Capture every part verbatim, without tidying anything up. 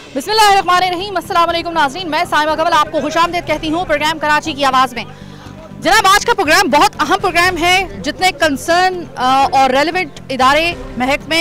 बिस्मिल्लाहिर्रहमानिर्रहीम, अस्सलाम वालेकुम नाज़रीन, मैं साइमा कमल आपको खुशामदीद कहती हूँ प्रोग्राम कराची की आवाज़ में। जनाब, आज का प्रोग्राम बहुत अहम प्रोग्राम है। जितने कंसर्न और रेलिवेंट इदारे, महकमे,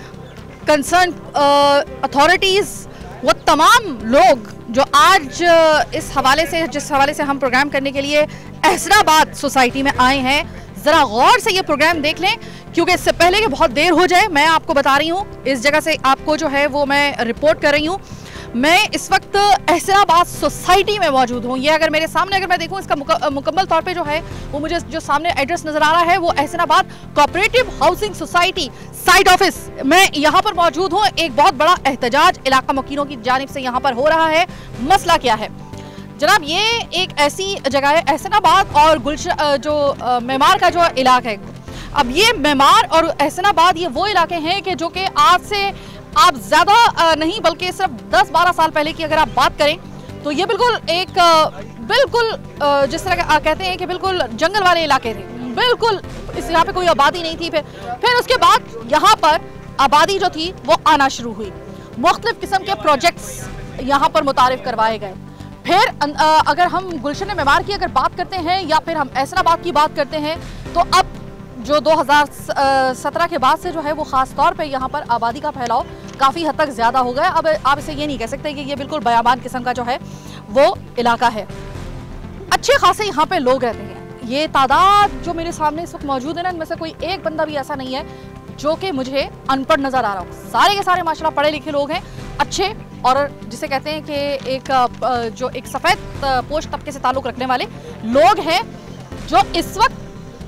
कंसर्न अथॉरिटीज़, वो तमाम लोग जो आज इस हवाले से जिस हवाले से हम प्रोग्राम करने के लिए अहसनाबाद सोसाइटी में आए हैं, ज़रा गौर से ये प्रोग्राम देख लें, क्योंकि इससे पहले कि बहुत देर हो जाए, मैं आपको बता रही हूँ, इस जगह से आपको जो है वो मैं रिपोर्ट कर रही हूँ। मैं इस वक्त अहसनाबाद सोसाइटी में मौजूद हूँ। ये अगर मेरे सामने अगर मैं देखूँ, इसका मुकम्मल तौर पे जो है वो मुझे जो सामने एड्रेस नज़र आ रहा है वो Ahsanabad cooperative housing society side office, मैं यहाँ पर मौजूद हूँ। एक बहुत बड़ा एहतजाज इलाका मुकीनों की जानिब से यहाँ पर हो रहा है। मसला क्या है जनाब? ये एक ऐसी जगह है अहसनाबाद और गुलशन जो मेमार का जो इलाका है। अब ये मेमार और अहसनाबाद ये वो इलाके हैं कि जो कि आज से आप ज़्यादा नहीं बल्कि सिर्फ दस बारह साल पहले की अगर आप बात करें तो ये बिल्कुल एक बिल्कुल जिस तरह कहते हैं कि बिल्कुल जंगल वाले इलाके थे। बिल्कुल इस यहाँ पे कोई आबादी नहीं थी। फिर फिर उसके बाद यहाँ पर आबादी जो थी वो आना शुरू हुई। मुख्तलिफ किस्म के प्रोजेक्ट्स यहाँ पर मुतारिफ करवाए गए। फिर अगर हम गुलशन मेमार की अगर बात करते हैं या फिर हम अहसनाबाद की बात करते हैं तो अब जो दो हज़ार सत्रह के बाद से जो है वो ख़ास तौर पे यहाँ पर आबादी का फैलाव काफ़ी हद तक ज़्यादा हो गया। अब आप इसे ये नहीं कह सकते कि ये बिल्कुल बयाबान किस्म का जो है वो इलाका है। अच्छे खासे यहाँ पे लोग रहते हैं। ये तादाद जो मेरे सामने इस वक्त मौजूद है ना, इनमें से कोई एक बंदा भी ऐसा नहीं है जो कि मुझे अनपढ़ नज़र आ रहा हो। सारे के सारे माशाल्लाह पढ़े लिखे लोग हैं, अच्छे, और जिसे कहते हैं कि एक जो एक सफ़ेद पोश तबके से ताल्लुक़ रखने वाले लोग हैं जो इस वक्त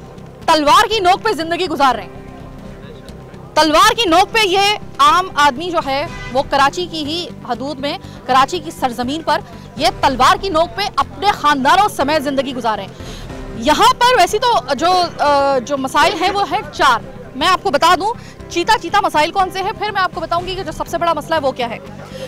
तलवार की नोक पे जिंदगी गुजार रहे हैं। तलवार की नोक पे ये आम आदमी जो है वो कराची की ही हदूद में, कराची की सरजमीन पर ये तलवार की नोक पे अपने खानदानों समेत जिंदगी गुजार रहे हैं। यहाँ पर वैसे तो जो जो मसाइल हैं वो है चार। मैं आपको बता दूं चीता चीता मसाइल कौन से हैं, फिर मैं आपको बताऊंगी कि जो सबसे बड़ा मसला है वो क्या है।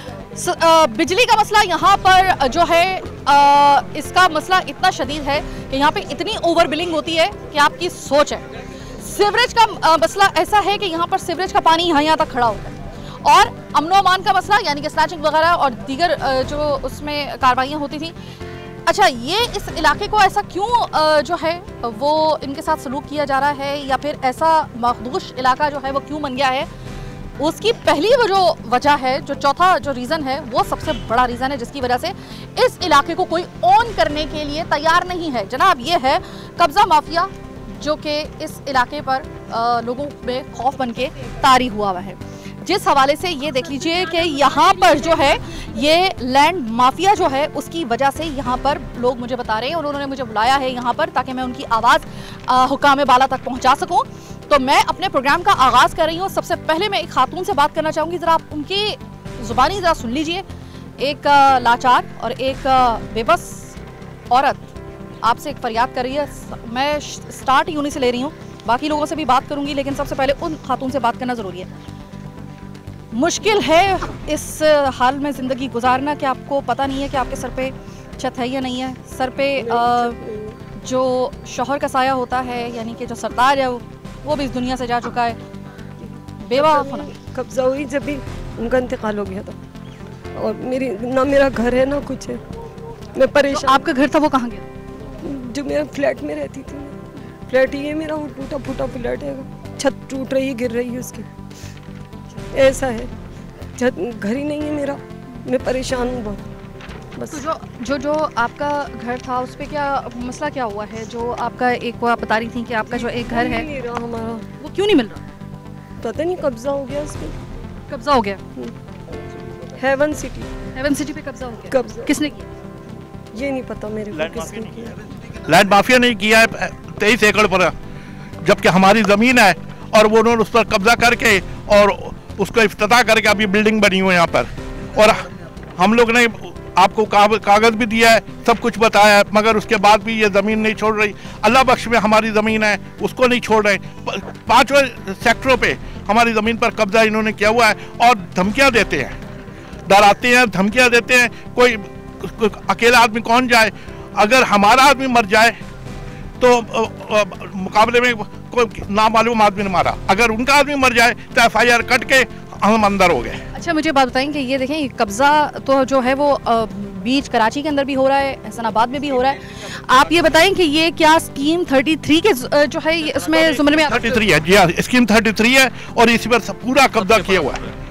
बिजली का मसला यहाँ पर जो है आ, इसका मसला इतना शदीद है कि यहाँ पे इतनी ओवर बिलिंग होती है कि आपकी सोच है। सीवरेज का आ, मसला ऐसा है कि यहाँ पर सीवरेज का पानी यहाँ यहाँ तक खड़ा होता है। और अमनो अमान का मसला यानी कि स्नैचिंग वगैरह और दीगर जो उसमें कार्रवाइयाँ होती थी। अच्छा, ये इस इलाके को ऐसा क्यों जो है वो इनके साथ सलूक किया जा रहा है या फिर ऐसा मखदूश इलाका जो है वो क्यों बन गया है, उसकी पहली वो जो वजह है, जो चौथा जो रीज़न है वो सबसे बड़ा रीज़न है जिसकी वजह से इस इलाके को कोई ओन करने के लिए तैयार नहीं है। जनाब, ये है कब्ज़ा माफिया जो कि इस इलाके पर आ, लोगों में खौफ बन के तारी हुआ हुआ है। जिस हवाले से ये देख लीजिए कि यहाँ पर जो है ये लैंड माफिया जो है उसकी वजह से यहाँ पर लोग मुझे बता रहे हैं और उन्होंने मुझे बुलाया है यहाँ पर ताकि मैं उनकी आवाज़ हुकाम बाला तक पहुँचा सकूँ। तो मैं अपने प्रोग्राम का आगाज़ कर रही हूँ। सबसे पहले मैं एक खातून से बात करना चाहूँगी, ज़रा आप उनकी ज़ुबानी ज़रा सुन लीजिए। एक लाचार और एक बेबस औरत आपसे एक फरियाद कर रही है। मैं स्टार्ट ही उन्हीं से ले रही हूँ, बाकी लोगों से भी बात करूँगी, लेकिन सबसे पहले उन खातून से बात करना ज़रूरी है। मुश्किल है इस हाल में ज़िंदगी गुजारना कि आपको पता नहीं है कि आपके सर पे छत है या नहीं है। सर पे जो शौहर का साया होता है यानी कि जो सरताज है वो भी इस दुनिया से जा चुका है। बेवा होना कब्जा हुई जब भी उनका इंतकाल हो गया था, और मेरी ना मेरा घर है ना कुछ है। मैं परेशान। तो आपका घर था वो कहाँ गया? जो मेरा फ्लैट में रहती थी, फ्लैट ही है मेरा, वो टूटा फूटा फ्लैट है, छत टूट रही है, गिर रही है उसकी, ऐसा है। छत घर ही नहीं है मेरा, मैं परेशान हूँ बहुत बस। तो जो जो जो आपका घर था उस पर क्या मसला क्या हुआ है? जो आपका एक वो आप बता रही थी कि आपका जो एक घर है नहीं रहा हमारा, वो क्यों नहीं मिल रहा? पता नहीं, कब्जा हो गया उस पर। कब्जा हो गया? हेवन सिटी हेवन सिटी पे कब्जा हो गया। कब्जा किसने किया? ये नहीं पता मेरे को किसने किया। लैंड माफिया नहीं किया है तेईस एकड़ पर, जबकि हमारी ज़मीन है और वो उन्होंने उस पर कब्जा करके और उसको इफ्तिताह करके अभी बिल्डिंग बनी हुई है यहाँ पर। और हम लोग ने आपको कागज़ भी दिया है, सब कुछ बताया है, मगर उसके बाद भी ये ज़मीन नहीं छोड़ रही। अल्लाह बख्श में हमारी ज़मीन है, उसको नहीं छोड़ रहे। पाँचवें सेक्टरों पे हमारी ज़मीन पर कब्जा इन्होंने किया हुआ है और धमकियाँ देते हैं, डराते हैं, धमकियाँ देते हैं। कोई, कोई अकेला आदमी कौन जाए? अगर हमारा आदमी मर जाए तो मुकाबले में कोई नामालूम आदमी ने मारा, अगर उनका आदमी मर जाए तो एफ आई आर कट के हम अंदर हो गए। अच्छा मुझे बात बताएं कि ये देखें, ये कब्जा तो जो है वो बीच कराची के अंदर भी हो रहा है, एहसानाबाद में भी हो रहा है। आप ये बताएं कि ये क्या स्कीम तैंतीस के जो है ये उसमें जुमरे में तैंतीस है जी हाँ, स्कीम तैंतीस है और इसी पर पूरा कब्जा किया हुआ है।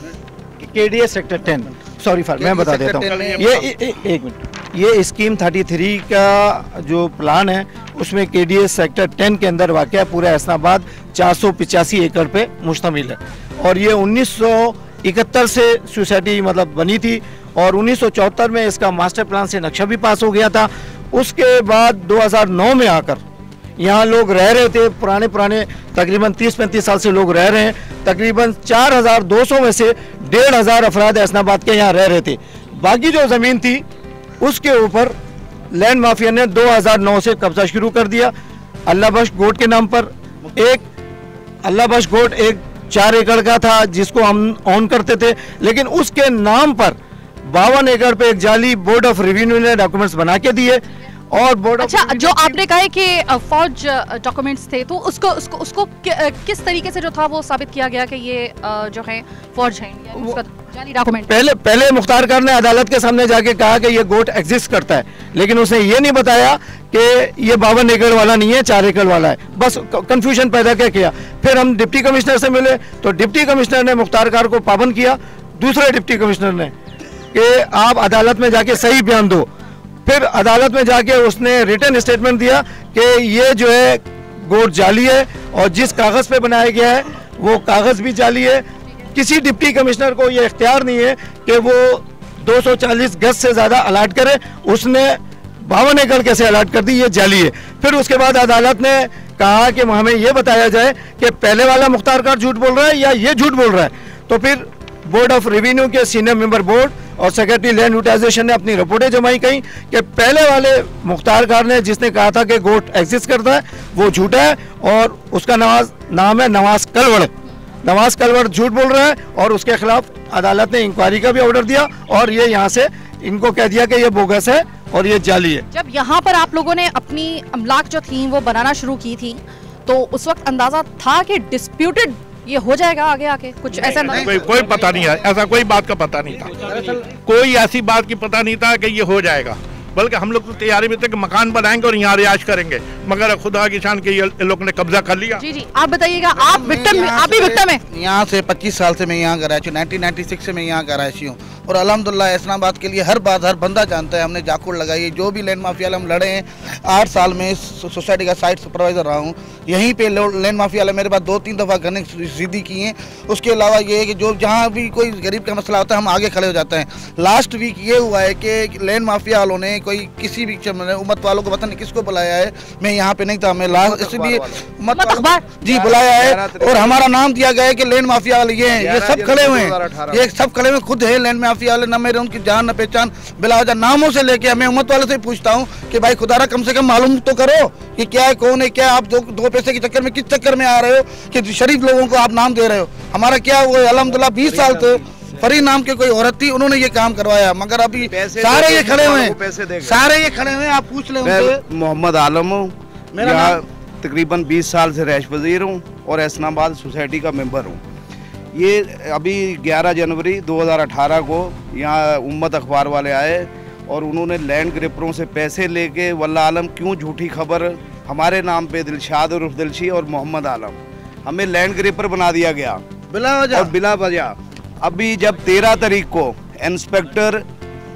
KDA sector ten, sorry for मैं बता देता हूँ, ये एक मिनट, ये स्कीम तैंतीस का जो प्लान है उसमें केडीए सेक्टर टेन के अंदर वाक़या पूरा एहसानाबाद चार सौ पिचासी एकड़ पे मुश्तमिल है और ये उन्नीस सौ इकहत्तर से सोसाइटी मतलब बनी थी और उन्नीस सौ चौहत्तर में इसका मास्टर प्लान से नक्शा भी पास हो गया था। उसके बाद दो हज़ार नौ में आकर यहाँ लोग रह रहे थे, पुराने पुराने तकरीबन तीस पैंतीस साल से लोग रह रहे हैं। तकरीबन चार हज़ार दो सौ में से डेढ़ हज़ार अफराद एहसानाबाद के यहाँ रह रहे थे। बाकी जो ज़मीन थी उसके ऊपर लैंड माफिया ने दो हज़ार नौ से कब्जा शुरू कर दिया। अल्लाह बख्श गोट के नाम पर एक अल्लाह बख्श गोट एक चार एकड़ का था जिसको हम ऑन करते थे, लेकिन उसके नाम पर बावन एकड़ पे एक जाली बोर्ड ऑफ रेवेन्यू ने डॉक्यूमेंट्स बना के दिए और बोर्ड अच्छा जो आपने कहा है कि फौज डॉक्यूमेंट्स थे तो उसको उसको उसको कि, किस तरीके से जो था वो साबित किया गया कि ये जो है फौज है उसका जाली डॉक्यूमेंट? पहले पहले मुख्तार कार ने अदालत के सामने जाके कहा कि ये गोट एग्जिस्ट करता है, लेकिन उसने ये नहीं बताया कि ये बावन एकड़ वाला नहीं है, चार एकड़ वाला है, बस कंफ्यूजन पैदा क्या किया। फिर हम डिप्टी कमिश्नर से मिले तो डिप्टी कमिश्नर ने मुख्तार कार को पाबंद किया, दूसरे डिप्टी कमिश्नर ने कि आप अदालत में जाके सही बयान दो। फिर अदालत में जाके उसने रिटन स्टेटमेंट दिया कि ये जो है गोट जाली है और जिस कागज़ पे बनाया गया है वो कागज़ भी जाली है। किसी डिप्टी कमिश्नर को ये इख्तियार नहीं है कि वो दो सौ चालीस गज से ज़्यादा अलाट करे, उसने बावन एकड़ कैसे अलाट कर दी, ये जाली है। फिर उसके बाद अदालत ने कहा कि हमें ये बताया जाए कि पहले वाला मुख्तार कार झूठ बोल रहा है या ये झूठ बोल रहा है। तो फिर बोर्ड ऑफ रेवेन्यू के सीनियर मेंबर बोर्ड और सेक्रेटरी लैंड यूटिलाइजेशन ने अपनी रिपोर्टें जमाई कहीं कि पहले वाले मुख्तार कार ने जिसने कहा था कि गोट एग्जिस्ट करता है वो झूठा है और उसका नवाज नाम है नवाज कलवड़। नवाज कलवड़ झूठ बोल रहा है और उसके खिलाफ अदालत ने इंक्वायरी का भी ऑर्डर दिया और ये यहाँ से इनको कह दिया कि ये बोगस है और ये जाली है। जब यहाँ पर आप लोगों ने अपनी अमलाक जो थी वो बनाना शुरू की थी तो उस वक्त अंदाजा था कि डिस्प्यूटेड ये हो जाएगा आगे आके कुछ ऐसा? नहीं, कोई, कोई पता नहीं है, ऐसा कोई बात का पता नहीं था, कोई ऐसी बात की पता नहीं था कि ये हो जाएगा। बल्कि हम लोग तो तैयारी में थे कि मकान बनाएंगे और यहाँ रिहाइश करेंगे, मगर खुदा की शान के ये लोग ने कब्जा कर लिया। जी जी आप बताइएगा, आप विक्टिम, आप भी विक्टिम हैं? यहाँ से पच्चीस साल से मैं यहाँ कराची हूँ, नाइनटीन नाइन्टी सिक्स से मैं यहाँ कराची हूँ और अल्हम्दुलिल्लाह एहसानाबाद के लिए हर बात हर बंदा जानता है। हमने जाकुड़ लगाई है, जो भी लैंड माफिया हम लड़े हैं। आठ साल में सोसाइटी का साइट सुपरवाइजर रहा हूँ, यहीं पे लैंड माफिया मेरे पास दो तीन दफ़ा करने सीधी की हैं। उसके अलावा ये है कि जो जहाँ भी कोई गरीब का मसला होता है हम आगे खड़े हो जाते हैं। लास्ट वीक ये हुआ है कि लैंड माफिया वालों ने कोई किसी भी उम्मत वालों को पता नहीं किसको बुलाया है, मैं यहाँ पे नहीं था, मैं लास्ट इसलिए उम्मत अखबार जी बुलाया है और हमारा नाम दिया गया है कि लैंड माफिया वाले ये हैं, ये सब खड़े हुए हैं, ये सब खड़े हुए खुद है लैंड माफिया वाले, न मेरे उनकी जान न पहचान, बिला वजह नामों से लेके मैं उम्मत वाले से पूछता हूँ कि भाई खुदारा कम से कम मालूम तो करो कि क्या है कौन है क्या, आप दो दो पैसे के चक्कर में किस चक्कर में आ रहे हो कि शरीफ लोगों को आप नाम दे रहे हो। हमारा क्या हुआ, अल्हम्दुलिल्लाह बीस साल थे, फरी नाम के कोई औरत थी, उन्होंने ये काम करवाया, मगर अभी सारे ये खड़े हुए हैं, सारे ये खड़े हुए हैं, आप पूछ लें उनसे। मोहम्मद आलम हूँ, यहाँ तकरीबन बीस साल से रैश वजीर हूँ और एहसानाबाद सोसाइटी का मेंबर हूँ। ये अभी ग्यारह जनवरी दो हज़ार अठारह को यहाँ उम्मत अखबार वाले आए और उन्होंने लैंड ग्रिपरों से पैसे लेके वल्लाह आलम क्यों झूठी खबर हमारे नाम पे दिलशाद उर्फ दिलशी और मोहम्मद आलम हमें लैंड ग्रिपर बना दिया गया बिला वजह और बिला वजह। अभी जब तेरह तारीख को inspector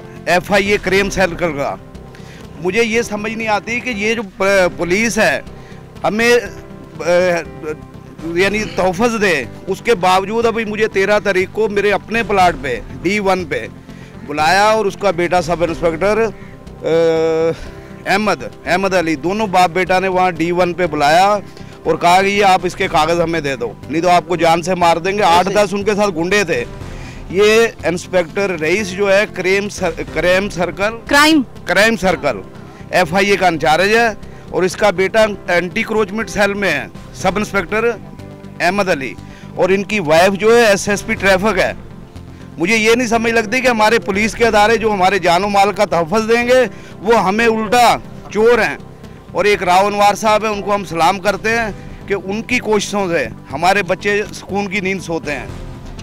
F I A crime cell का, मुझे ये समझ नहीं आती कि ये जो पुलिस है हमें यानी तोहफ़ दे, उसके बावजूद अभी मुझे तेरह तारीख को मेरे अपने प्लाट पे डी वन पे बुलाया और उसका बेटा सब इंस्पेक्टर अहमद अहमद अली, दोनों बाप बेटा ने वहाँ डी वन पे बुलाया और कहा कि ये आप इसके कागज़ हमें दे दो, नहीं तो आपको जान से मार देंगे। आठ दस उनके साथ गुंडे थे। ये इंस्पेक्टर रईस जो है crime sir, crime circle crime crime circle F I A का इंचार्ज है और इसका बेटा एंटी क्रोचमेंट सेल में है सब इंस्पेक्टर अहमद अली और इनकी वाइफ जो है एस एस पी ट्रैफिक है। मुझे ये नहीं समझ लगती कि हमारे पुलिस के अदारे जो हमारे जानो माल का तहफ़्फ़ुज़ देंगे वो हमें उल्टा चोर हैं। और एक रावनवार साहब है, उनको हम सलाम करते हैं कि उनकी कोशिशों से हमारे बच्चे सुकून की नींद सोते हैं।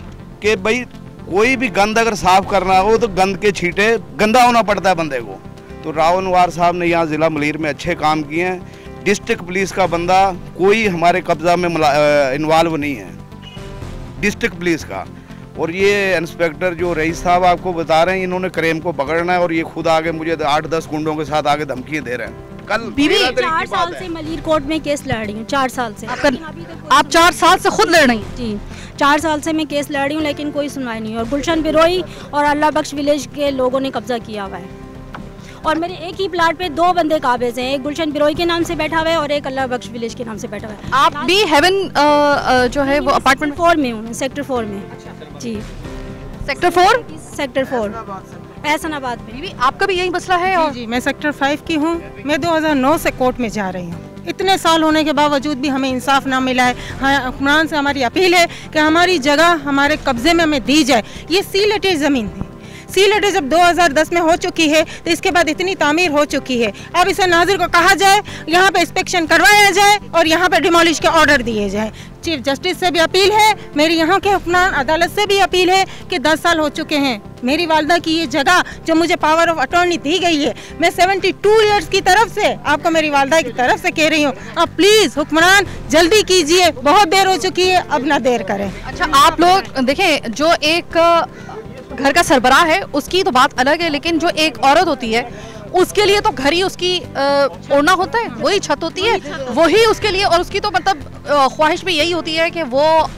कि भाई कोई भी गंद अगर साफ करना हो तो गंद के छींटे गंदा होना पड़ता है बंदे को। तो रावल वार साहब ने यहाँ ज़िला मलीर में अच्छे काम किए हैं। डिस्ट्रिक्ट पुलिस का बंदा कोई हमारे कब्जा में इन्वॉल्व नहीं है, डिस्ट्रिक्ट पुलिस का। और ये इंस्पेक्टर जो रईस साहब आपको बता रहे हैं, इन्होंने क्रेम को पकड़ना है और ये खुद आगे मुझे आठ दस गुंडों के साथ आगे धमकी दे रहे हैं। कल बीबी चार साल से मलीर कोर्ट में केस लड़ रही हूँ, चार साल से। आप चार साल से खुद लड़ रही हैं? जी, चार साल से मैं केस लड़ रही हूँ, लेकिन कोई सुनवाई नहीं। और गुलशन बिरोई और अल्लाह बख्श विलेज के लोगों ने कब्जा किया हुआ है। और मेरे एक ही प्लाट पे दो बंदे काबिज हैं, एक गुलशन बिरोई के नाम से बैठा हुआ है और एक अल्लाह बख्श विलेज के नाम से बैठा हुआ है। आप भी हेवन जो है वो अपार्टमेंट फोर में हूँ, सेक्टर फोर में। जी, sector four sector four Ehsanabad में। बीबी आपका भी यही मसला है? और जी, जी मैं सेक्टर फाइव की हूँ। मैं दो हज़ार नौ से कोर्ट में जा रही हूँ। इतने साल होने के बावजूद भी हमें इंसाफ ना मिला है। हाँ, हुक्मरान से हमारी अपील है कि हमारी जगह हमारे कब्जे में हमें दी जाए। ये सी लेटेज ज़मीन थी, सी लेटेज जब दो हज़ार दस में हो चुकी है तो इसके बाद इतनी तामीर हो चुकी है। अब इसे नाजिर को कहा जाए, यहाँ पे इंस्पेक्शन करवाया जाए और यहाँ पे डिमोलिश के ऑर्डर दिए जाए। चीफ जस्टिस से भी अपील है, मेरी यहाँ के हुक्मरान अदालत से भी अपील है कि दस साल हो चुके हैं मेरी वालदा की ये जगह जो मुझे पावर ऑफ अटॉर्नी दी गई है, मैं बहत्तर इयर्स की तरफ से आपको मेरी वालदा की तरफ से कह रही हूँ, अब प्लीज़ हुक्मरान जल्दी कीजिए, बहुत देर हो चुकी है, अब ना देर करें। अच्छा, आप लोग देखें, जो एक घर का सरबराह है उसकी तो बात अलग है, लेकिन जो एक औरत होती है उसके लिए तो घर ही उसकी ओढ़ना होता है, वही छत होती है, वही उसके लिए। और उसकी तो मतलब ख्वाहिश भी यही होती है कि वो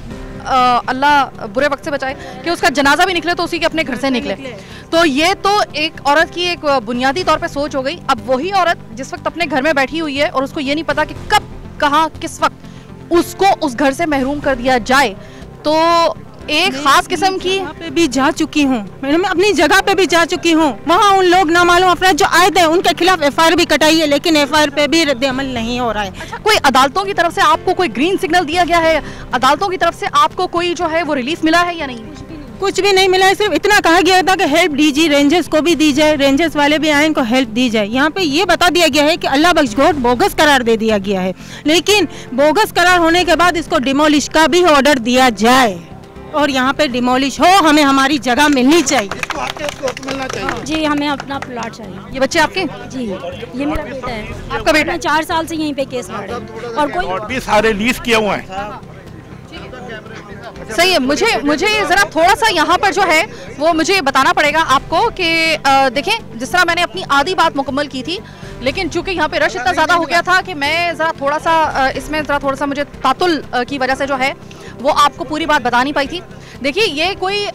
अल्लाह बुरे वक्त से बचाए कि उसका जनाजा भी निकले तो उसी के अपने घर से निकले। तो ये तो एक औरत की एक बुनियादी तौर पे सोच हो गई। अब वही औरत जिस वक्त अपने घर में बैठी हुई है और उसको ये नहीं पता कि कब कहाँ किस वक्त उसको उस घर से महरूम कर दिया जाए, तो एक खास किस्म की पे भी जा चुकी हूँ, मैं अपनी जगह पे भी जा चुकी हूँ। वहाँ उन लोग नामालूम अफराद जो आए थे उनके खिलाफ एफ आई आर भी कटाई है, लेकिन एफ आई आर पे भी रद्द अमल नहीं हो रहा है। अच्छा, कोई अदालतों की तरफ से आपको कोई ग्रीन सिग्नल दिया गया है? अदालतों की तरफ से आपको कोई जो है वो रिलीफ मिला है या नहीं? कुछ भी नहीं मिला है, सिर्फ इतना कहा गया था कि हेल्प दीजिए, रेंजर्स को भी दी जाए, रेंजर्स वाले भी आए, इनको हेल्प दी जाए। यहाँ पे ये बता दिया गया है कि अल्लाह बख्श कोर्ट बोगस करार दे दिया गया है, लेकिन बोगस करार होने के बाद इसको डिमोलिश का भी ऑर्डर दिया जाए और यहाँ पे डिमोलिश हो, हमें हमारी जगह मिलनी चाहिए। मिलना चाहिए। जी, हमें अपना प्लाट चाहिए। ये बच्चे आपके? जी, ये मेरा बेटा है। आपका बेटा? मैं चार साल से यहीं पे केस लड़ रही हूँ और कोई और भी सारे लीज किए हुए हैं। सही है। मुझे मुझे ज़रा थोड़ा सा यहाँ पर जो है वो मुझे बताना पड़ेगा आपको कि देखें, जिस तरह मैंने अपनी आधी बात मुकम्मल की थी, लेकिन चूंकि यहाँ पे रश इतना ज़्यादा हो गया था कि मैं ज़रा थोड़ा सा इसमें ज़रा थोड़ा सा मुझे तातुल की वजह से जो है वो आपको पूरी बात बता नहीं पाई थी। देखिए, ये कोई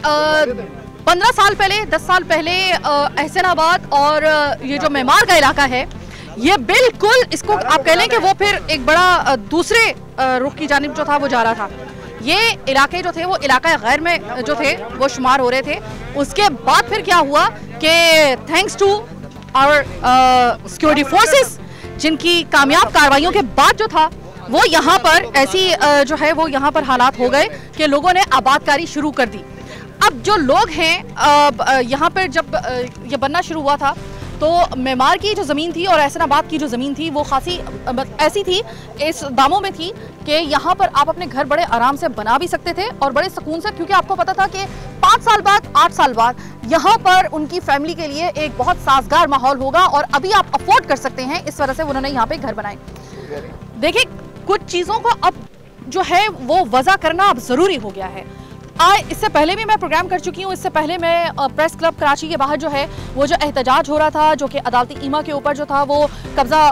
पंद्रह साल पहले, दस साल पहले अहसनाबाद और ये जो मेमार का इलाका है, ये बिल्कुल इसको आप कह लें कि वो फिर एक बड़ा दूसरे रुख की जानिब जो था वो जा रहा था। ये इलाके जो थे वो इलाका गैर में जो थे वो शुमार हो रहे थे। उसके बाद फिर क्या हुआ कि thanks to our security forces, जिनकी कामयाब कार्रवाइयों के बाद जो था वो यहाँ पर ऐसी uh, जो है वो यहाँ पर हालात हो गए कि लोगों ने आबादकारी शुरू कर दी। अब जो लोग हैं uh, यहाँ पर जब uh, ये बनना शुरू हुआ था तो मेमार की जो ज़मीन थी और अहसनाबाद की जो ज़मीन थी वो खासी ऐसी थी, इस दामों में थी कि यहाँ पर आप अपने घर बड़े आराम से बना भी सकते थे और बड़े सुकून से, क्योंकि आपको पता था कि पाँच साल बाद, आठ साल बाद यहाँ पर उनकी फैमिली के लिए एक बहुत साजगार माहौल होगा और अभी आप अफोर्ड कर सकते हैं। इस वजह से उन्होंने यहाँ पे घर बनाए। देखिए, कुछ चीज़ों को अब जो है वो वज़ा करना अब ज़रूरी हो गया है। आ, इससे पहले भी मैं प्रोग्राम कर चुकी हूँ। इससे पहले मैं प्रेस क्लब कराची के बाहर जो है वो जो एहतजाज हो रहा था, जो कि अदालती ईमा के ऊपर जो था वो कब्ज़ा,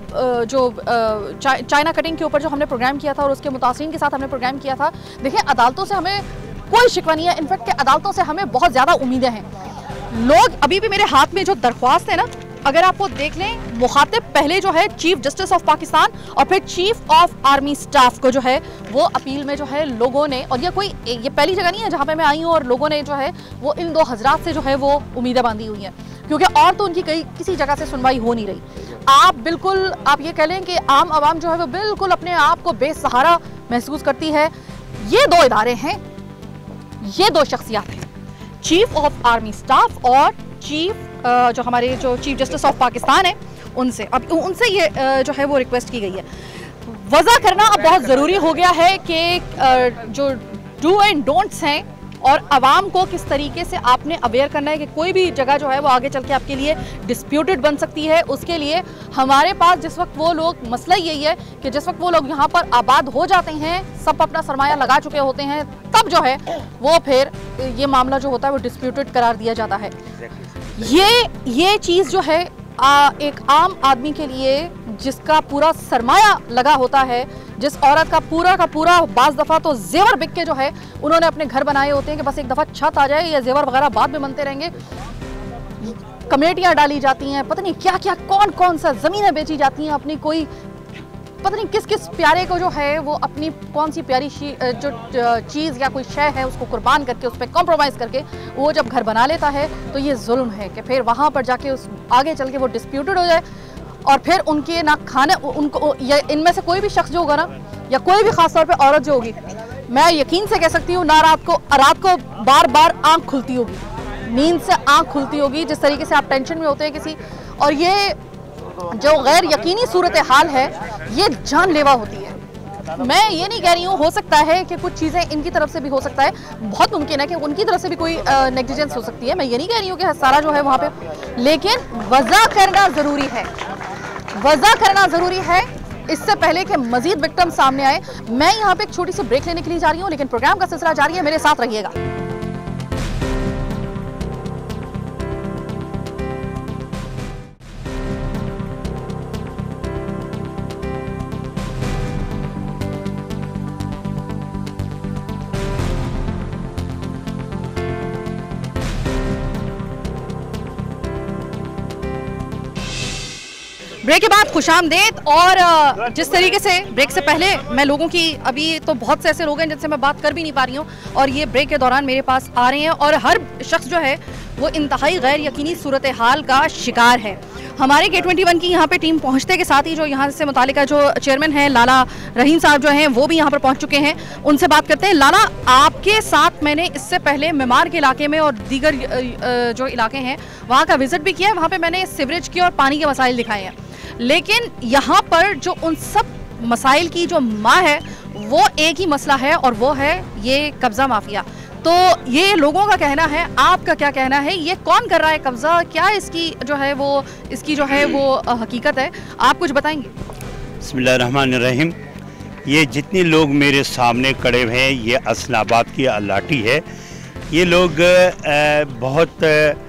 जो चा, चाइना कटिंग के ऊपर जो हमने प्रोग्राम किया था और उसके मुतासिरीन के साथ हमने प्रोग्राम किया था। देखिए, अदालतों से हमें कोई शिकवा नहीं है, इनफैक्ट के अदालतों से हमें बहुत ज़्यादा उम्मीदें हैं। लोग अभी भी मेरे हाथ में जो दरख्वास्त है ना, अगर आप वो देख लें, मुखातिब पहले जो है चीफ जस्टिस ऑफ पाकिस्तान और फिर चीफ ऑफ आर्मी स्टाफ को जो है वो अपील में जो है लोगों ने, और ये कोई ये पहली जगह नहीं है जहाँ पे मैं आई हूँ और लोगों ने जो है वो इन दो हजरात से जो है वो उम्मीदें बांधी हुई हैं, क्योंकि और तो उनकी कहीं किसी जगह से सुनवाई हो नहीं रही। आप बिल्कुल आप ये कह लें कि आम आवाम जो है वो बिल्कुल अपने आप को बेसहारा महसूस करती है। ये दो इदारे हैं, ये दो शख्सियात हैं, चीफ ऑफ आर्मी स्टाफ और चीफ जो हमारे जो चीफ जस्टिस ऑफ पाकिस्तान है उनसे। अब उनसे ये जो है वो रिक्वेस्ट की गई है। वज़ा करना अब बहुत ज़रूरी हो गया है कि जो डू एंड डोंट्स हैं और आवाम को किस तरीके से आपने अवेयर करना है कि कोई भी जगह जो है वो आगे चल के आपके लिए डिस्प्यूटेड बन सकती है। उसके लिए हमारे पास जिस वक्त वो लोग, मसला यही है कि जिस वक्त वो लोग यहाँ पर आबाद हो जाते हैं, सब अपना सरमाया लगा चुके होते हैं, तब जो है वो फिर ये मामला जो होता है वो डिस्प्यूटेड करार दिया जाता है। ये ये चीज़ जो है आ, एक आम आदमी के लिए जिसका पूरा सरमाया लगा होता है, जिस औरत का पूरा का पूरा बाज़ दफ़ा तो जेवर बिक के जो है उन्होंने अपने घर बनाए होते हैं कि बस एक दफ़ा छत आ जाए, या जेवर वगैरह बाद में बनते रहेंगे, कमेटियाँ डाली जाती हैं, पता नहीं क्या क्या कौन कौन सा ज़मीनें बेची जाती हैं, अपनी कोई पता नहीं किस किस प्यारे को जो है वो अपनी कौन सी प्यारी जो चीज़ या कोई शय है उसको कुर्बान करके, उस पर कॉम्प्रोमाइज़ करके वो जब घर बना लेता है तो ये जुल्म है कि फिर वहाँ पर जाके उस आगे चल के वो डिस्प्यूटेड हो जाए और फिर उनके ना खाने उनको, या इनमें से कोई भी शख्स जो होगा ना, या कोई भी ख़ास तौर पे औरत जो होगी, मैं यकीन से कह सकती हूँ ना रात को रात को बार बार आँख खुलती होगी, नींद से आँख खुलती होगी, जिस तरीके से आप टेंशन में होते हैं किसी, और ये जो गैर यकीनी सूरत हाल है ये जानलेवा होती है। मैं ये नहीं कह रही हूँ, हो सकता है कि कुछ चीज़ें इनकी तरफ से भी हो सकता है, बहुत मुमकिन है कि उनकी तरफ से भी कोई नेग्लिजेंस हो सकती है, मैं ये नहीं कह रही हूँ कि सारा जो है वहाँ पे, लेकिन वज़ा करना ज़रूरी है, वज़ा करना ज़रूरी है इससे पहले कि मज़ीद विक्टिम सामने आए। मैं यहाँ पे एक छोटी सी ब्रेक लेने के लिए जा रही हूँ, लेकिन प्रोग्राम का सिलसिला जारी है, मेरे साथ रहिएगा। ब्रेक के बाद खुशामदीद। और जिस तरीके से ब्रेक से पहले मैं लोगों की, अभी तो बहुत से ऐसे लोग हैं जिनसे मैं बात कर भी नहीं पा रही हूँ, और ये ब्रेक के दौरान मेरे पास आ रहे हैं, और हर शख्स जो है वो इंतहाई गैर यकीनी सूरत हाल का शिकार है। हमारे के ट्वेंटी वन की यहाँ पे टीम पहुँचते के साथ ही जो यहाँ से मुतालिका जो चेयरमैन हैं लाला रहीम साहब जो हैं वो भी यहाँ पर पहुँच चुके हैं, उनसे बात करते हैं। लाला, आपके साथ मैंने इससे पहले मेमार के इलाके में और दीगर जो इलाके हैं वहाँ का विजिट भी किया है, वहाँ पर मैंने सीवरेज की और पानी के मसाइल दिखाए हैं, लेकिन यहाँ पर जो उन सब मसाइल की जो माँ है वो एक ही मसला है, और वो है ये कब्ज़ा माफिया। तो ये लोगों का कहना है, आपका क्या कहना है, ये कौन कर रहा है कब्ज़ा, क्या इसकी जो है वो इसकी जो है वो हकीकत है, आप कुछ बताएंगे? बिस्मिल्लाहिर्रहमानिर्रहीम। ये जितने लोग मेरे सामने खड़े हैं ये असनाबाद की अलाटी है। ये लोग बहुत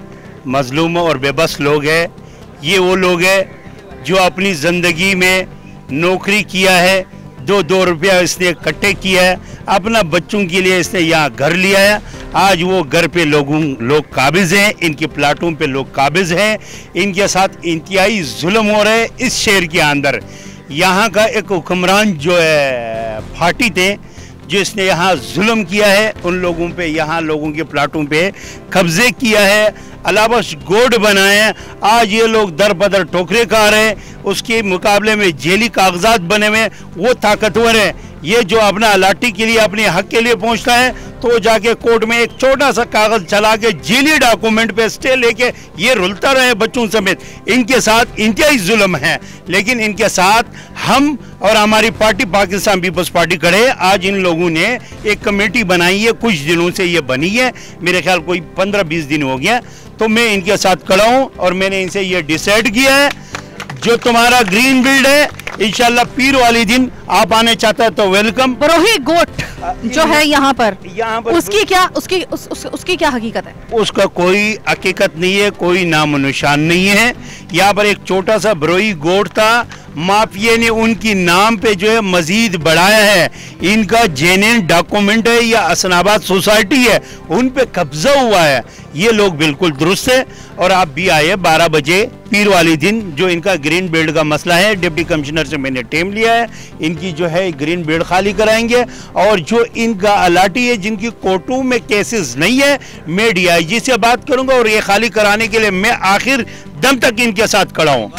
मजलूम और बेबस लोग हैं। ये वो लोग हैं जो अपनी ज़िंदगी में नौकरी किया है, दो दो रुपया इसने इकट्ठे किया है, अपना बच्चों के लिए इसने यहाँ घर लिया है। आज वो घर पे लोगों लोग काबिज़ हैं, इनके प्लाटों पे लोग काबिज़ हैं, इनके साथ इंतहाई जुल्म हो रहे हैं इस शहर के अंदर। यहाँ का एक हुक्मरान जो है फाटी थे, जो इसने यहाँ जुल्म किया है, उन लोगों पे, यहाँ लोगों के प्लाटों पे कब्ज़े किया है, अलावा गोड बनाए हैं। आज ये लोग दर बदर टोकरे खा रहे हैं, उसके मुकाबले में जेली कागजात बने हुए, वो ताकतवर हैं। ये जो अपना अलाटी के लिए, अपने हक के लिए पहुंचता है तो जाके कोर्ट में एक छोटा सा कागज चला के जेली डॉक्यूमेंट पे स्टे लेके ये रुलता रहे बच्चों समेत। इनके साथ इंतहाई जुल्म है, लेकिन इनके साथ हम और हमारी पार्टी पाकिस्तान पीपल्स पार्टी खड़े। आज इन लोगों ने एक कमेटी बनाई है, कुछ दिनों से ये बनी है, मेरे ख्याल कोई पंद्रह बीस दिन हो गया, तो मैं इनके साथ खड़ा हूँ और मैंने इनसे ये डिसाइड किया है, जो तुम्हारा ग्रीन बिल्ड है इंशाल्लाह पीर वाली दिन आप आने चाहते हैं तो वेलकम। बरोही गोट जो है यहाँ पर, यहाँ पर उसकी क्या उसकी उस, उस, उसकी क्या हकीकत है? उसका कोई हकीकत नहीं है, कोई नामो निशान नहीं है। यहाँ पर एक छोटा सा बरोही गोट था, माफिया ने उनकी नाम पे जो है मजीद बढ़ाया है। इनका जेन्युइन डॉक्यूमेंट है या असनाबाद सोसाइटी है, उन पे कब्जा हुआ है। ये लोग बिल्कुल दुरुस्त है। और आप भी आए बारह बजे पीर वाली दिन, जो इनका ग्रीन बेल्ट का मसला है, डिप्टी कमिश्नर से मैंने टेम लिया है, इनकी जो है ग्रीन बेल्ट खाली कराएंगे। और जो इनका अलाटी है, जिनकी कोर्टों में केसेस नहीं है, मैं डी आई जी से बात करूंगा और ये खाली कराने के लिए मैं आखिर दम तक इनके साथ खड़ा हूँ।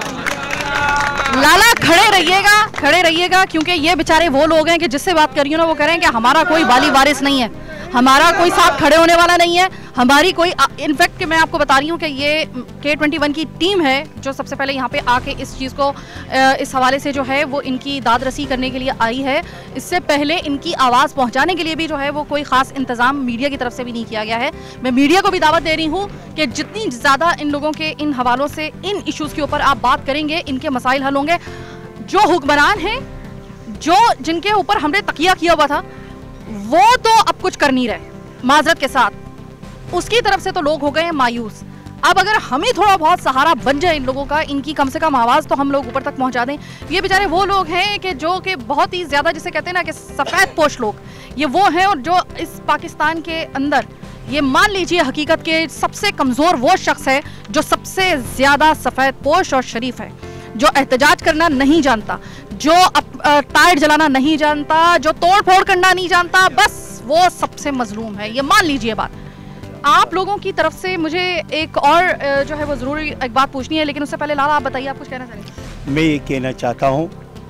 लाला खड़े रहिएगा, खड़े रहिएगा, क्योंकि ये बेचारे वो लोग हैं कि जिससे बात कर रही हूँ ना, वो कह रहे हैं कि हमारा कोई वाली वारिस नहीं है, हमारा कोई साथ खड़े होने वाला नहीं है, हमारी कोई, इनफैक्ट मैं आपको बता रही हूँ कि ये के ट्वेंटी वन की टीम है जो सबसे पहले यहाँ पे आके इस चीज़ को इस हवाले से जो है वो इनकी दाद रसी करने के लिए आई है। इससे पहले इनकी आवाज़ पहुँचाने के लिए भी जो है वो कोई ख़ास इंतज़ाम मीडिया की तरफ से भी नहीं किया गया है। मैं मीडिया को भी दावत दे रही हूँ कि जितनी ज़्यादा इन लोगों के इन हवालों से, इन इशूज़ के ऊपर आप बात करेंगे, इनके मसाइल हल होंगे। जो हुक्मरान हैं, जो जिनके ऊपर हमने तकिया किया हुआ था, वो तो अब कुछ कर नहीं रहे, माजरत के साथ, उसकी तरफ से तो लोग हो गए हैं मायूस। अब अगर हम ही थोड़ा बहुत सहारा बन जाए इन लोगों का, इनकी कम से कम आवाज़ तो हम लोग ऊपर तक पहुंचा दें। ये बेचारे वो लोग हैं कि जो कि बहुत ही ज़्यादा, जिसे कहते हैं ना कि सफ़ेद पोश लोग, ये वो हैं, और जो इस पाकिस्तान के अंदर, ये मान लीजिए हकीकत के सबसे कमज़ोर वो शख्स है जो सबसे ज़्यादा सफ़ेद पोश और शरीफ है, जो एहतजाज करना नहीं जानता, जो टायर जलाना नहीं जानता, जो तोड़ फोड़ करना नहीं जानता, बस वो सबसे मजलूम है। ये मान लीजिए बात। आप लोगों की तरफ से मुझे एक और जो है वो ज़रूरी एक बात पूछनी है, लेकिन उससे पहले लाला आप बताइए, आप कुछ कहना चाहेंगे? मैं ये कहना चाहता हूँ,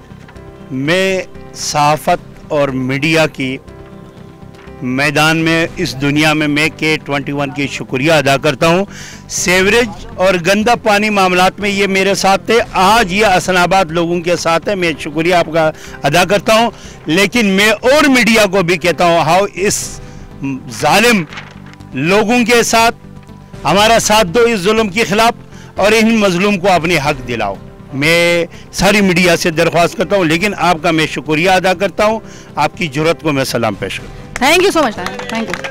मैं सहाफ़त और मीडिया की मैदान में, इस दुनिया में मैं के ट्वेंटी वन की शुक्रिया अदा करता हूँ। सेवरेज और गंदा पानी मामलात में ये मेरे साथ थे, आज ये अहसनाबाद लोगों के साथ है, मैं शुक्रिया आपका अदा करता हूँ। लेकिन मैं और मीडिया को भी कहता हूँ, हाउ इस जालिम लोगों के साथ हमारा साथ दो इस जुल्म के खिलाफ, और इन मजलूम को अपने हक दिलाओ। मैं सारी मीडिया से दरख्वास्त करता हूँ, लेकिन आपका मैं शुक्रिया अदा करता हूँ, आपकी जुर्रत को मैं सलाम पेश करता हूँ। Thank you so much, thank you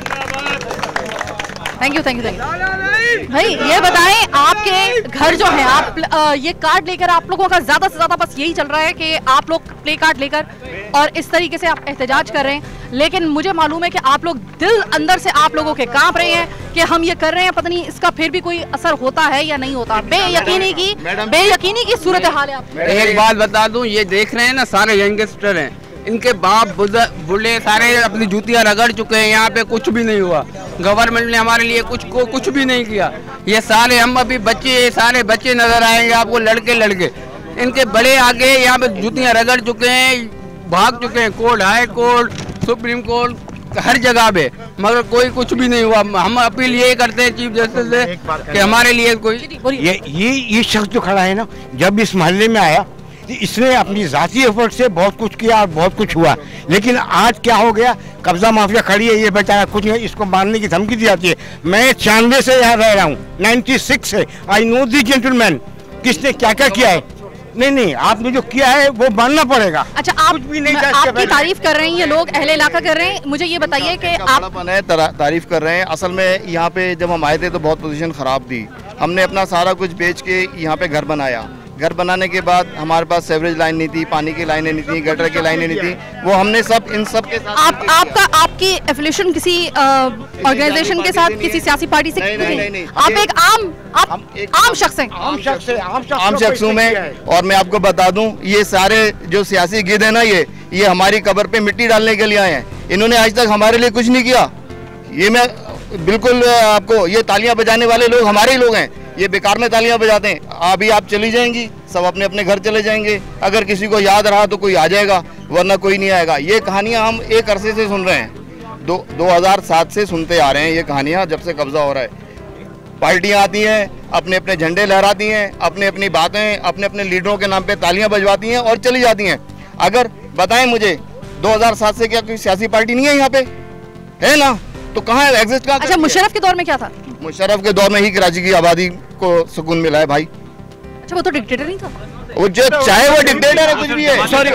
thank you thank you thank you भाई ये बताएं, आपके घर जो है, आप आ, ये कार्ड लेकर, आप लोगों का ज्यादा से ज्यादा बस यही चल रहा है कि आप लोग प्ले कार्ड लेकर और इस तरीके से आप एहतजाज कर रहे हैं, लेकिन मुझे मालूम है कि आप लोग दिल अंदर से आप लोगों के कांप रहे हैं कि हम ये कर रहे हैं, पता नहीं इसका फिर भी कोई असर होता है या नहीं होता। बेयकीनी की बेयकीनी की सूरत हाल है। आप एक बात बता दूं, ये देख रहे हैं ना, सारे यंगस्टर हैं, इनके बाप बुढ़े सारे अपनी जूतियां रगड़ चुके हैं, यहाँ पे कुछ भी नहीं हुआ, गवर्नमेंट ने हमारे लिए कुछ को कुछ भी नहीं किया। ये सारे हम अभी बच्चे, सारे बच्चे नजर आएंगे आपको, लड़के लड़के, इनके बड़े आगे यहाँ पे जूतियां रगड़ चुके हैं, भाग चुके हैं, court, high court, supreme court, हर जगह पे, मगर कोई कुछ भी नहीं हुआ। हम अपील ये करते हैं चीफ जस्टिस से कि हमारे लिए कोई, ये ये ये शख्स जो खड़ा है ना, जब इस मोहल्ले में आया, इसने अपनी जाती एफर्ट से बहुत कुछ किया और बहुत कुछ हुआ, लेकिन आज क्या हो गया, कब्जा माफिया खड़ी है, ये बेचारा कुछ नहीं, इसको मारने की धमकी दी जाती है। मैं छियानवे से यहाँ रह रहा हूँ, नाइन्टी सिक्स से, आई नो दी जेंटलमैन, किसने क्या क्या किया है। नहीं नहीं, आपने जो किया है वो मानना पड़ेगा। अच्छा, आप कुछ भी नहीं, आपकी तारीफ कर रहे हैं ये लोग, अहले इलाका कर रहे हैं, मुझे ये बताइए कि आप तारीफ कर रहे हैं। असल में यहाँ पे जब हम आए थे तो बहुत पोजीशन खराब थी, हमने अपना सारा कुछ बेच के यहाँ पे घर बनाया। घर बनाने के बाद हमारे पास सेवरेज लाइन नहीं थी, पानी की लाइनें नहीं थी, गटर की लाइनें नहीं थी, वो हमने सब इन सब के साथ। आप आपका आपकी एफिलिएशन किसी ऑर्गेनाइजेशन के साथ, किसी सियासी पार्टी से? नहीं नहीं नहीं, नहीं। आप एक आम आप आम शख्स हैं। आम शख्स है, आम शख्स हूँ मैं। और मैं आपको बता दूं, ये सारे जो सियासी गिद है ना, ये ये हमारी कब्र पे मिट्टी डालने के लिए आए हैं। इन्होंने आज तक हमारे लिए कुछ नहीं किया। ये मैं बिल्कुल आपको, ये तालियां बजाने वाले लोग हमारे ही लोग हैं, ये बेकार में तालियां बजाते हैं। अभी आप चली जाएंगी, सब अपने अपने घर चले जाएंगे, अगर किसी को याद रहा तो कोई आ जाएगा, वरना कोई नहीं आएगा। ये कहानियां हम एक अरसे से सुन रहे हैं, दो दो हजार सात से सुनते आ रहे हैं ये कहानियां, जब से कब्जा हो रहा है। पार्टियां आती हैं, अपने अपने झंडे लहराती हैं, अपने अपनी बातें अपने अपने लीडरों के नाम पे तालियां बजवाती हैं और चली जाती हैं। अगर बताएं मुझे, दो हजार सात से क्या कोई सियासी पार्टी नहीं है यहाँ पे? है ना, तो कहाँ है, एग्जिस्ट कहाँ? अच्छा, मुशर्रफ के दौर में क्या था? मुशर्रफ के दौर में ही कराची की आबादी को सुकून मिला है भाई। अच्छा, वो तो डिक्टेटर नहीं था? वो जो चाहे वो डिक्टेटर है, कुछ भी है, सॉरी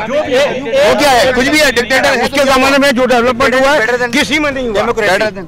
वो क्या है, कुछ भी है, डिक्टेटर है। उसके जमाने में जो डेवलपमेंट हुआ है किसी में नहीं हुआ।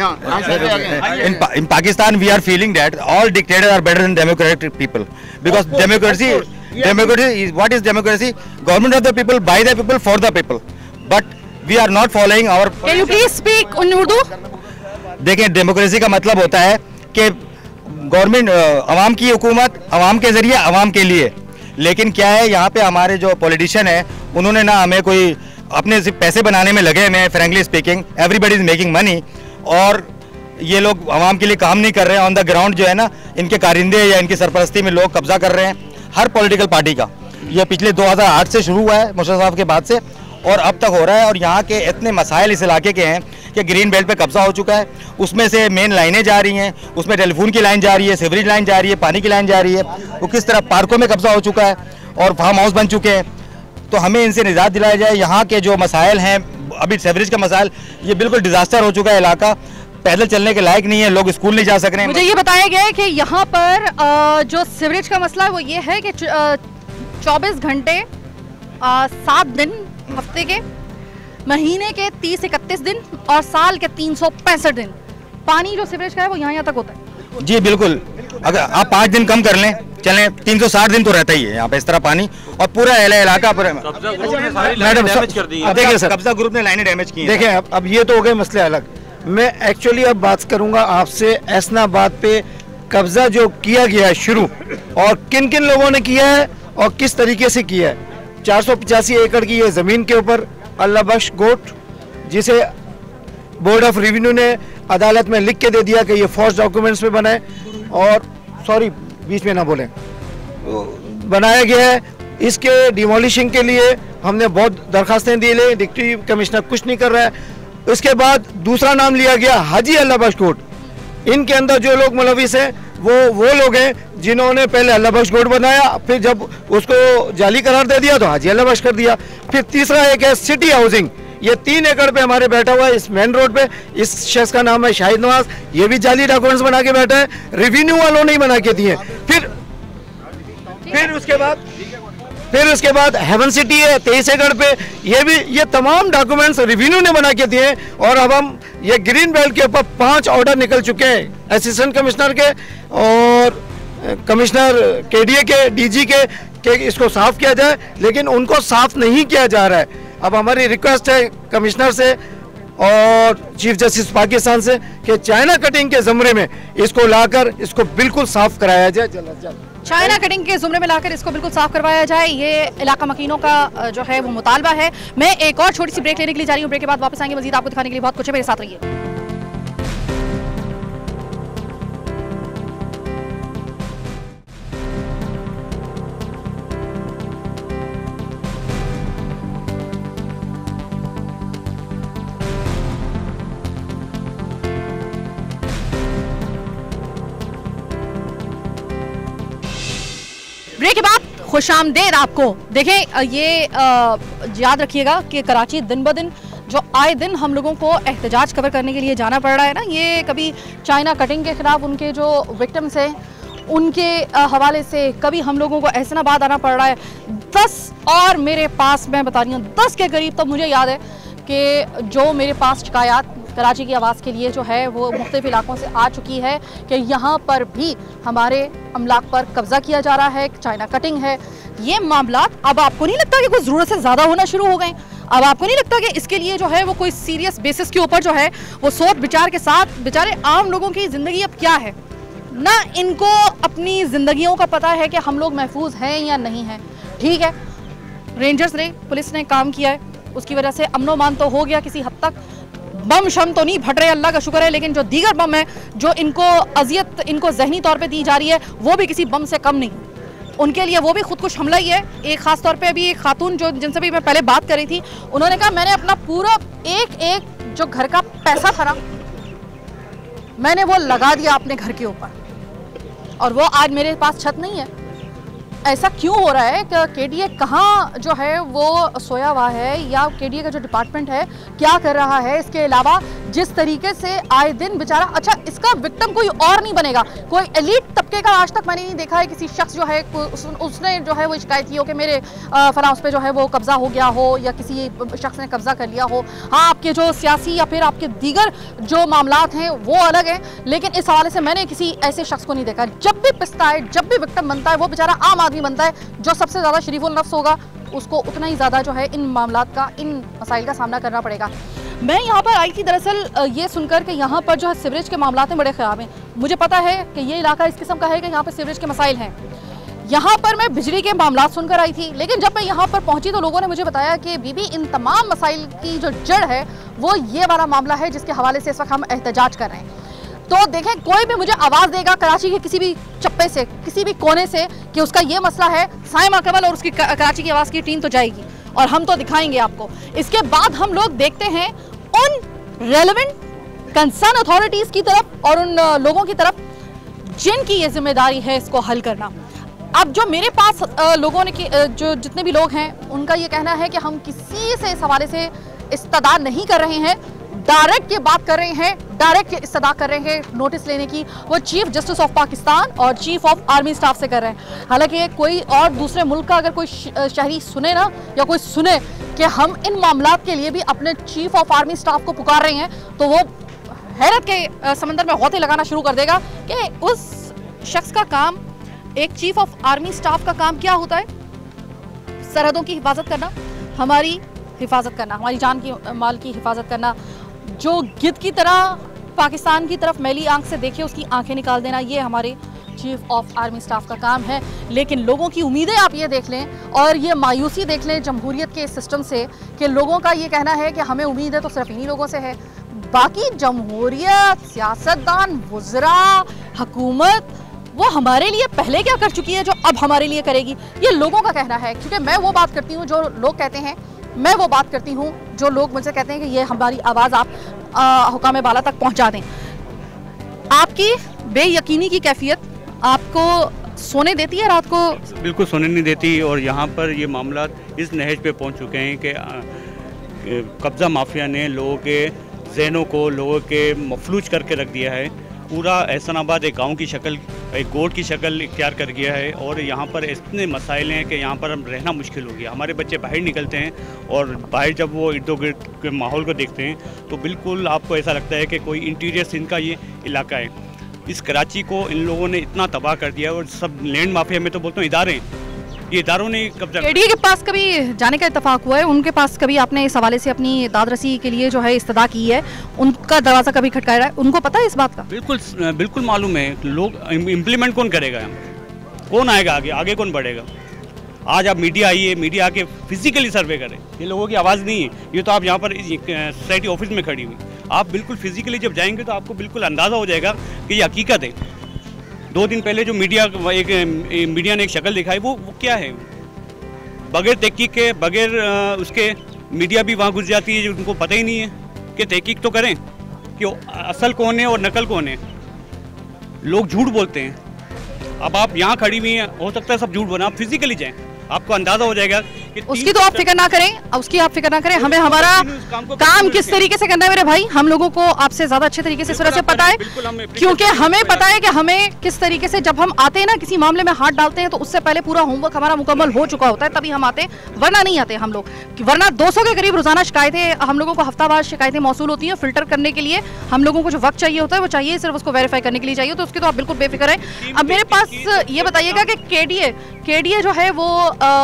In, in Pakistan, we are feeling that all dictators are better than democratic people, because course, democracy, democracy is what is democracy? Government of the people, by the people, for the people. But we are not following our. Can you please speak in Urdu? देखिए, democracy का मतलब होता है कि government, अवाम की हुकूमत अवाम के जरिए अवाम के लिए। लेकिन क्या है, यहाँ पे हमारे जो पॉलिटिशियन है, उन्होंने ना हमें कोई अपने पैसे बनाने में लगे हुए हैं। Frankly speaking, everybody is making money, और ये लोग आवाम के लिए काम नहीं कर रहे हैं। ऑन द ग्राउंड जो है ना, इनके कारिंदे या इनकी सरपरस्ती में लोग कब्जा कर रहे हैं, हर पॉलिटिकल पार्टी का। ये पिछले दो हज़ार आठ से शुरू हुआ है, मुशर्रफ साहब के बाद से, और अब तक हो रहा है। और यहाँ के इतने मसाइल इस इलाके के हैं कि ग्रीन बेल्ट पे कब्जा हो चुका है। उसमें से मेन लाइनें जा रही हैं, उसमें टेलीफोन की लाइन जा रही है, सीवरेज लाइन जा रही है, पानी की लाइन जा रही है। वो किस तरह पार्कों में कब्जा हो चुका है और फार्म हाउस बन चुके हैं। तो हमें इनसे निजात दिलाया जाए। यहाँ के जो मसाइल हैं, अभी सीवरेज का मसाइल, ये बिल्कुल डिजास्टर हो चुका है। इलाका पैदल चलने के लायक नहीं है, लोग स्कूल नहीं जा सक रहे हैं। मुझे ये बताया गया है कि यहाँ पर जो सीवरेज का मसला है वो ये है कि चौबीस घंटे सात दिन हफ्ते के, महीने के तीस इकतीस दिन और साल के तीन सौ पैंसठ दिन पानी जो सीवरेज का है वो यहाँ यहाँ तक होता है। जी बिल्कुल, अगर आप पाँच दिन कम कर लें, चलें, तीन सौ साठ दिन तो रहता ही है यहाँ पे इस तरह पानी। और पूरा इलाका पूरा मैडम देखिए सर, कब्जा ग्रुप ने लाइनें डैमेज की। देखिए अब अब ये तो हो गए मसले अलग। मैं एक्चुअली अब बात करूंगा आपसे एहसनाबाद पे कब्जा जो किया गया है शुरू, और किन किन लोगों ने किया है और किस तरीके से किया है। चार सौ पचासी एकड़ की ये ज़मीन के ऊपर अल्लाह बख्श गोट, जिसे बोर्ड ऑफ रेवेन्यू ने अदालत में लिख के दे दिया कि ये फॉर्स डॉक्यूमेंट्स में बनाए, और सॉरी बीच में ना बोलें, बनाया गया है। इसके डिमोलिशिंग के लिए हमने बहुत दरखास्तें दी ले, डिप्टी कमिश्नर कुछ नहीं कर रहा है। इसके बाद दूसरा नाम लिया गया हाजी अल्लाह बख्श गोट। इनके अंदर जो लोग मुलविस हैं वो वो लोग हैं जिन्होंने पहले अल्लाह बख्श गोट बनाया, फिर जब उसको जाली करार दे दिया तो हाजी अल्लाह बख्श कर दिया। फिर तीसरा एक है सिटी हाउसिंग, ये तीन एकड़ पे हमारे बैठा हुआ है इस मेन रोड पे। इस शख्स का नाम है शाहिद नवाज, ये भी जाली डॉक्यूमेंट्स बना के बैठा है, रेवेन्यू वालों ने ही बना के दिए। फिर फिर उसके बाद फिर उसके बाद हेवन सिटी है तेईस एकड़ पे, ये भी ये तमाम डॉक्यूमेंट्स रेवेन्यू ने बना के दिए। और अब हम ये ग्रीन बेल्ट के ऊपर पांच ऑर्डर निकल चुके हैं असिस्टेंट कमिश्नर के और कमिश्नर केडीए के, डीजी के, कि इसको साफ किया जाए, लेकिन उनको साफ नहीं किया जा रहा है। अब हमारी रिक्वेस्ट है कमिश्नर से और चीफ जस्टिस पाकिस्तान से कि चाइना कटिंग के ज़मरे में इसको लाकर इसको बिल्कुल साफ कराया जाए जल्द अज जल्द। चाइना कटिंग के जुमरे में लाकर इसको बिल्कुल साफ करवाया जाए, ये इलाका मकीनों का जो है वो मुतालबा है। मैं एक और छोटी सी ब्रेक लेने के लिए जा रही हूँ, ब्रेक के बाद वापस आएंगे, मजीद आपको दिखाने के लिए बहुत कुछ है, मेरे साथ रहिए। ब्रेक के बाद खुशामदेद आपको। देखें ये आ, याद रखिएगा कि कराची दिन ब दिन जो आए दिन हम लोगों को एहतजाज कवर करने के लिए जाना पड़ रहा है ना, ये कभी चाइना कटिंग के खिलाफ उनके जो विक्टिम्स हैं उनके हवाले से, कभी हम लोगों को एहसनाबाद आना पड़ रहा है। दस और मेरे पास, मैं बता रही हूँ दस के करीब तो मुझे याद है कि जो मेरे पास शिकायत कराची की आवाज़ के लिए जो है वो मुख्तलिफ इलाकों से आ चुकी है कि यहाँ पर भी हमारे अमलाक पर कब्जा किया जा रहा है, चाइना कटिंग है। ये मामला अब आपको नहीं लगता कि कुछ ज़रूरत से ज़्यादा होना शुरू हो गए? अब आपको नहीं लगता कि इसके लिए जो है वो कोई सीरियस बेसिस के ऊपर जो है वो सोच विचार के साथ बेचारे आम लोगों की ज़िंदगी अब क्या है ना, इनको अपनी ज़िंदगियों का पता है कि हम लोग महफूज हैं या नहीं हैं। ठीक है, रेंजर्स ने, पुलिस ने काम किया है, उसकी वजह से अमनो मान तो हो गया किसी हद तक, बम शम तो नहीं फट रहे, अल्लाह का शुक्र है, लेकिन जो दीगर बम है जो इनको अजियत इनको जहनी तौर पे दी जा रही है वो भी किसी बम से कम नहीं, उनके लिए वो भी खुदकुश हमला ही है। एक खास तौर पे अभी एक खातून जो जिनसे भी मैं पहले बात कर रही थी, उन्होंने कहा मैंने अपना पूरा एक एक जो घर का पैसा था ना मैंने वो लगा दिया अपने घर के ऊपर, और वो आज मेरे पास छत नहीं है। ऐसा क्यों हो रहा है कि केडीए कहाँ जो है वो सोया हुआ है, या केडीए का जो डिपार्टमेंट है क्या कर रहा है? इसके अलावा जिस तरीके से आए दिन बेचारा, अच्छा इसका विक्टिम कोई और नहीं बनेगा, कोई एलीट तबके का आज तक मैंने नहीं देखा है किसी शख्स जो है उस, उसने जो है वो शिकायत की हो कि मेरे फलां उस पर जो है वो कब्जा हो गया हो या किसी शख्स ने कब्जा कर लिया हो। हाँ, आपके जो सियासी या फिर आपके दीगर जो मामलात हैं वो अलग हैं, लेकिन इस हवाले से मैंने किसी ऐसे शख्स को नहीं देखा। जब भी पिसता है, जब भी विक्टिम बनता है, वो बेचारा आम आदमी बनता है, जो सबसे ज़्यादा शरीफुल नफ्स होगा उसको उतना ही ज़्यादा जो है इन मामलात का, इन मसाइल का सामना करना पड़ेगा। मैं यहाँ पर आई थी दरअसल ये सुनकर कि यहाँ पर जो है सीवरेज के मामलात हैं बड़े ख़राब हैं। मुझे पता है कि ये इलाका इस किस्म का है कि यहाँ पर सीवरेज के मसाइल हैं। यहाँ पर मैं बिजली के मामलात सुनकर आई थी, लेकिन जब मैं यहाँ पर पहुँची तो लोगों ने मुझे बताया कि बीबी इन तमाम मसाइल की जो जड़ है वो ये वाला मामला है जिसके हवाले से इस वक्त हम एहतजाज कर रहे हैं। तो देखें, कोई भी मुझे आवाज़ देगा कराची के किसी भी चप्पे से, किसी भी कोने से कि उसका ये मसला है, साइमा कबल और उसकी कराची की आवाज़ की टीम तो जाएगी और हम तो दिखाएंगे आपको। इसके बाद हम लोग देखते हैं उन रेलेवेंट कंसर्न अथॉरिटीज की तरफ और उन लोगों की तरफ जिनकी ये जिम्मेदारी है इसको हल करना। अब जो मेरे पास लोगों ने जो जितने भी लोग हैं उनका ये कहना है कि हम किसी से इस हवाले से इस्तदा नहीं कर रहे हैं, डायरेक्ट ये बात कर रहे हैं, डायरेक्ट ये इस्तदा कर रहे हैं नोटिस लेने की, वो चीफ जस्टिस ऑफ पाकिस्तान और चीफ ऑफ आर्मी स्टाफ से कर रहे हैं। हालांकि कोई और दूसरे मुल्क का अगर कोई शहरी सुने ना या कोई सुने कि हम इन मामलात के लिए भी अपने चीफ ऑफ आर्मी स्टाफ को पुकार रहे हैं तो वो हैरत के समंदर में गौते लगाना शुरू कर देगा कि उस शख्स का काम, एक चीफ ऑफ आर्मी स्टाफ का काम क्या होता है? सरहदों की हिफाजत करना, हमारी हिफाजत करना, हमारी जान की माल की हिफाजत करना। जो गिद्ध की तरह पाकिस्तान की तरफ मैली आंख से देखे उसकी आंखें निकाल देना, ये हमारे चीफ ऑफ आर्मी स्टाफ का काम है। लेकिन लोगों की उम्मीदें आप ये देख लें और ये मायूसी देख लें जमहूरियत के सिस्टम से कि लोगों का ये कहना है कि हमें उम्मीद है तो सिर्फ इन्हीं लोगों से है। बाकी जमहूरियत, सियासतदान, वज़रा, हुकूमत वो हमारे लिए पहले क्या कर चुकी है जो अब हमारे लिए करेगी, ये लोगों का कहना है। क्योंकि मैं वो बात करती हूँ जो लोग कहते हैं, मैं वो बात करती हूँ जो लोग मुझसे कहते हैं कि ये हमारी आवाज़ आप हुकाम बाला तक पहुँचा दें। आपकी बेयकीनी की कैफियत आपको सोने देती है रात को? बिल्कुल सोने नहीं देती। और यहाँ पर ये मामला इस नहज पे पहुँच चुके हैं कि कब्ज़ा माफिया ने लोगों के जहनों को, लोगों के मफलूज करके रख दिया है। पूरा एहसानाबाद एक गांव की शक्ल, एक गोट की शक्ल इख्तियार कर गया है। और यहाँ पर इतने मसाइल हैं कि यहाँ पर हम रहना मुश्किल हो गया। हमारे बच्चे बाहर निकलते हैं और बाहर जब वो इर्द गिर्द के माहौल को देखते हैं तो बिल्कुल आपको ऐसा लगता है कि कोई इंटीरियर सिंध का ये इलाका है। इस कराची को इन लोगों ने इतना तबाह कर दिया। और सब लैंड माफिया में तो बोलता हूँ इदारे, ये इदारों ने कब्जा। केडीए के पास कभी जाने का इत्तेफाक हुआ है? उनके पास कभी आपने इस हवाले से अपनी दादरसी के लिए जो है इस्तदा की है? उनका दरवाज़ा कभी खटकाया है? उनको पता है इस बात का? बिल्कुल बिल्कुल मालूम है। लोग इम्प्लीमेंट कौन करेगा? कौन आएगा आगे? आगे कौन बढ़ेगा? आज आप मीडिया आई है, मीडिया आके फिजिकली सर्वे करें। ये लोगों की आवाज़ नहीं है, ये तो आप यहाँ पर सोसाइटी ऑफिस में खड़ी हुई। आप बिल्कुल फिजिकली जब जाएंगे तो आपको बिल्कुल अंदाज़ा हो जाएगा कि ये हकीकत है। दो दिन पहले जो मीडिया एक मीडिया ने एक शक्ल दिखाई, वो वो क्या है? बगैर तहकीक के, बगैर उसके मीडिया भी वहाँ घुस जाती है। उनको पता ही नहीं है कि तहकीक तो करें कि असल कौन है और नकल कौन है। लोग झूठ बोलते हैं। अब आप यहाँ खड़ी हुई हैं, हो सकता है सब झूठ बोले। आप फिजिकली जाएं, आपको अंदाजा हो जाएगा कि उसकी तो आप फिक्र ना करें, उसकी आप फिक्र ना करें। हमें हमारा काम किस तरीके से करना है मेरे भाई, हम लोगों को आपसे ज्यादा अच्छे तरीके से इस तरह से पता है। क्योंकि हमें पता है कि हमें किस तरीके से जब हम आते हैं ना किसी मामले में हाथ डालते हैं तो उससे पहले पूरा होमवर्क हमारा मुकम्मल हो चुका होता है, तभी हम आते हैं, वरना नहीं आते हम लोग। वरना दो सौ के करीब रोजाना शिकायतें हम लोगों को हफ्तावार शिकायतें मौसूल होती हैं। फिल्टर करने के लिए हम लोगों को जो वक्त चाहिए होता है वो चाहिए सिर्फ उसको वेरीफाई करने के लिए चाहिए, तो उसकी तो आप बिल्कुल बेफिक्र है। अब मेरे पास ये बताइएगा कि केडीए केडीए जो है वो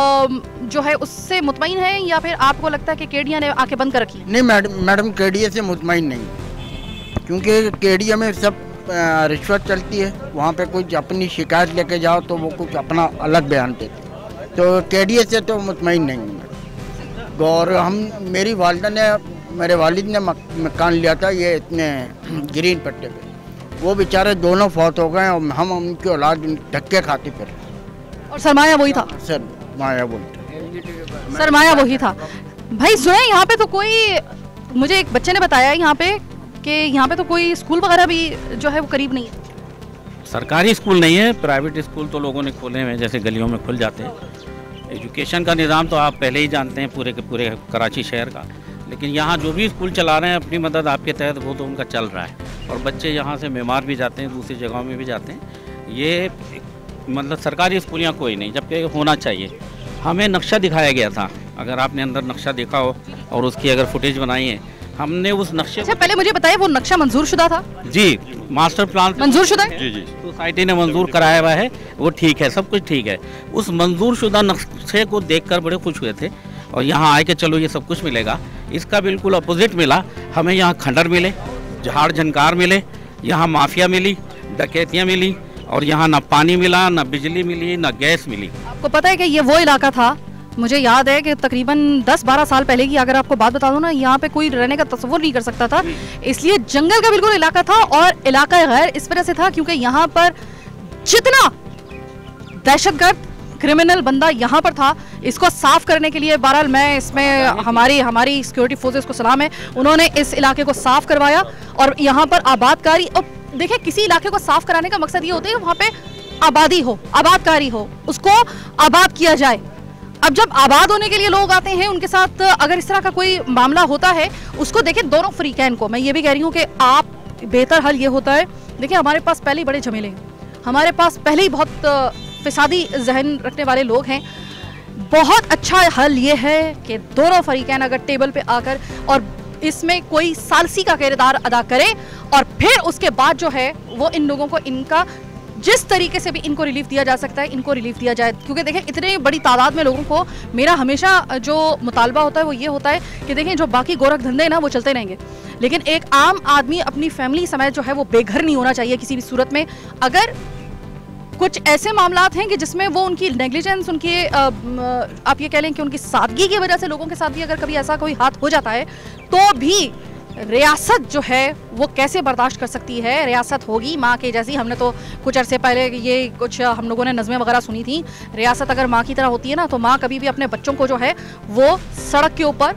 जो है उससे मुतमईन है या फिर आपको लगता है कि केडीए ने आंखें बंद कर रखी? नहीं मैडम, मैडम केडीए से मुतमईन नहीं, क्योंकि केडीए में सब रिश्वत चलती है। वहाँ पे कुछ अपनी शिकायत लेके जाओ तो वो कुछ अपना अलग बयान देते, तो केडीए से तो मुतमईन नहीं हूँ। और हम, मेरी वालिदा ने, मेरे वालिद ने मकान लिया था ये इतने ग्रीन पट्टे पे, वो बेचारे दोनों फौत हो गए और हम उनकी औलाद धक्के खाते फिर। और सरमाया वही था? सर माया वही था, सरमाया वही था। भाई सुने, यहाँ पे तो कोई, मुझे एक बच्चे ने बताया यहाँ पे कि यहाँ पे तो कोई स्कूल वगैरह भी जो है वो करीब नहीं है। सरकारी स्कूल नहीं है, प्राइवेट स्कूल तो लोगों ने खोले हैं, जैसे गलियों में खुल जाते हैं। एजुकेशन का निज़ाम तो आप पहले ही जानते हैं पूरे के पूरे कराची शहर का, लेकिन यहाँ जो भी स्कूल चला रहे हैं अपनी मदद आपके तहत, वो तो उनका चल रहा है। और बच्चे यहाँ से बीमार भी जाते हैं, दूसरी जगहों में भी जाते हैं। ये मतलब सरकारी स्कूल यहाँ कोई नहीं, जबकि होना चाहिए। हमें नक्शा दिखाया गया था, अगर आपने अंदर नक्शा देखा हो और उसकी अगर फुटेज बनाई है, हमने उस नक्शे। अच्छा पहले मुझे बताइए, वो नक्शा मंजूर शुदा था? जी, मास्टर प्लान मंजूर शुदा है? जी जी, सोसाइटी ने मंजूर कराया हुआ है, वो ठीक है, सब कुछ ठीक है। उस मंजूर शुदा नक्शे को देखकर बड़े खुश हुए थे और यहाँ आए के चलो ये सब कुछ मिलेगा। इसका बिल्कुल अपोजिट मिला हमें। यहाँ खंडर मिले, झाड़ झनकार मिले, यहाँ माफिया मिली, डकैतियाँ मिली, और यहाँ ना पानी मिला, ना बिजली मिली, ना गैस मिली। आपको पता है कि ये वो इलाका था, मुझे याद है कि तकरीबन दस बारह साल पहले की अगर आपको बात बता दूं ना, यहाँ पे कोई रहने का तस्वुर नहीं कर सकता था। इसलिए जंगल का बिल्कुल इलाका था और इलाका गैर इस वजह से था क्योंकि यहाँ पर जितना दहशतगर्द क्रिमिनल बंदा यहाँ पर था, इसको साफ करने के लिए बहरहाल मैं इसमें हमारी हमारी सिक्योरिटी फोर्सेस को सलाम है, उन्होंने इस इलाके को साफ करवाया और यहाँ पर आबादकारी। और देखिए किसी इलाके को साफ कराने का मकसद ये होता है वहाँ पे आबादी हो, आबादकारी हो, उसको आबाद किया जाए। अब जब आबाद होने के लिए लोग आते हैं, उनके साथ अगर इस तरह का कोई मामला होता है, उसको देखिए दोनों फ्रीकैन को मैं ये भी कह रही हूँ कि आप बेहतर हल ये होता है, देखिए हमारे पास पहले ही बड़े झमेले हैं, हमारे पास पहले ही बहुत फिसादी जहन रखने वाले लोग हैं। बहुत अच्छा हल ये है कि दोनों फरीकैन अगर टेबल पे आकर और इसमें कोई सालसी का किरदार अदा करे और फिर उसके बाद जो है वो इन लोगों को इनका जिस तरीके से भी इनको रिलीफ दिया जा सकता है इनको रिलीफ दिया जाए। क्योंकि देखिए इतनी बड़ी तादाद में लोगों को मेरा हमेशा जो मुतालबा होता है वो ये होता है कि देखिए जो बाकी गोरख धंधे ना वो चलते रहेंगे, लेकिन एक आम आदमी अपनी फैमिली समेत जो है वो बेघर नहीं होना चाहिए किसी भी सूरत में। अगर कुछ ऐसे मामलात हैं कि जिसमें वो उनकी नेग्लिजेंस, उनकी आप ये कह लें कि उनकी सादगी की वजह से लोगों के साथ भी अगर कभी ऐसा कोई हाथ हो जाता है तो भी रियासत जो है वो कैसे बर्दाश्त कर सकती है। रियासत होगी माँ के जैसी। हमने तो कुछ अरसे पहले ये कुछ हम लोगों ने नज़में वगैरह सुनी थी, रियासत अगर माँ की तरह होती है ना तो माँ कभी भी अपने बच्चों को जो है वो सड़क के ऊपर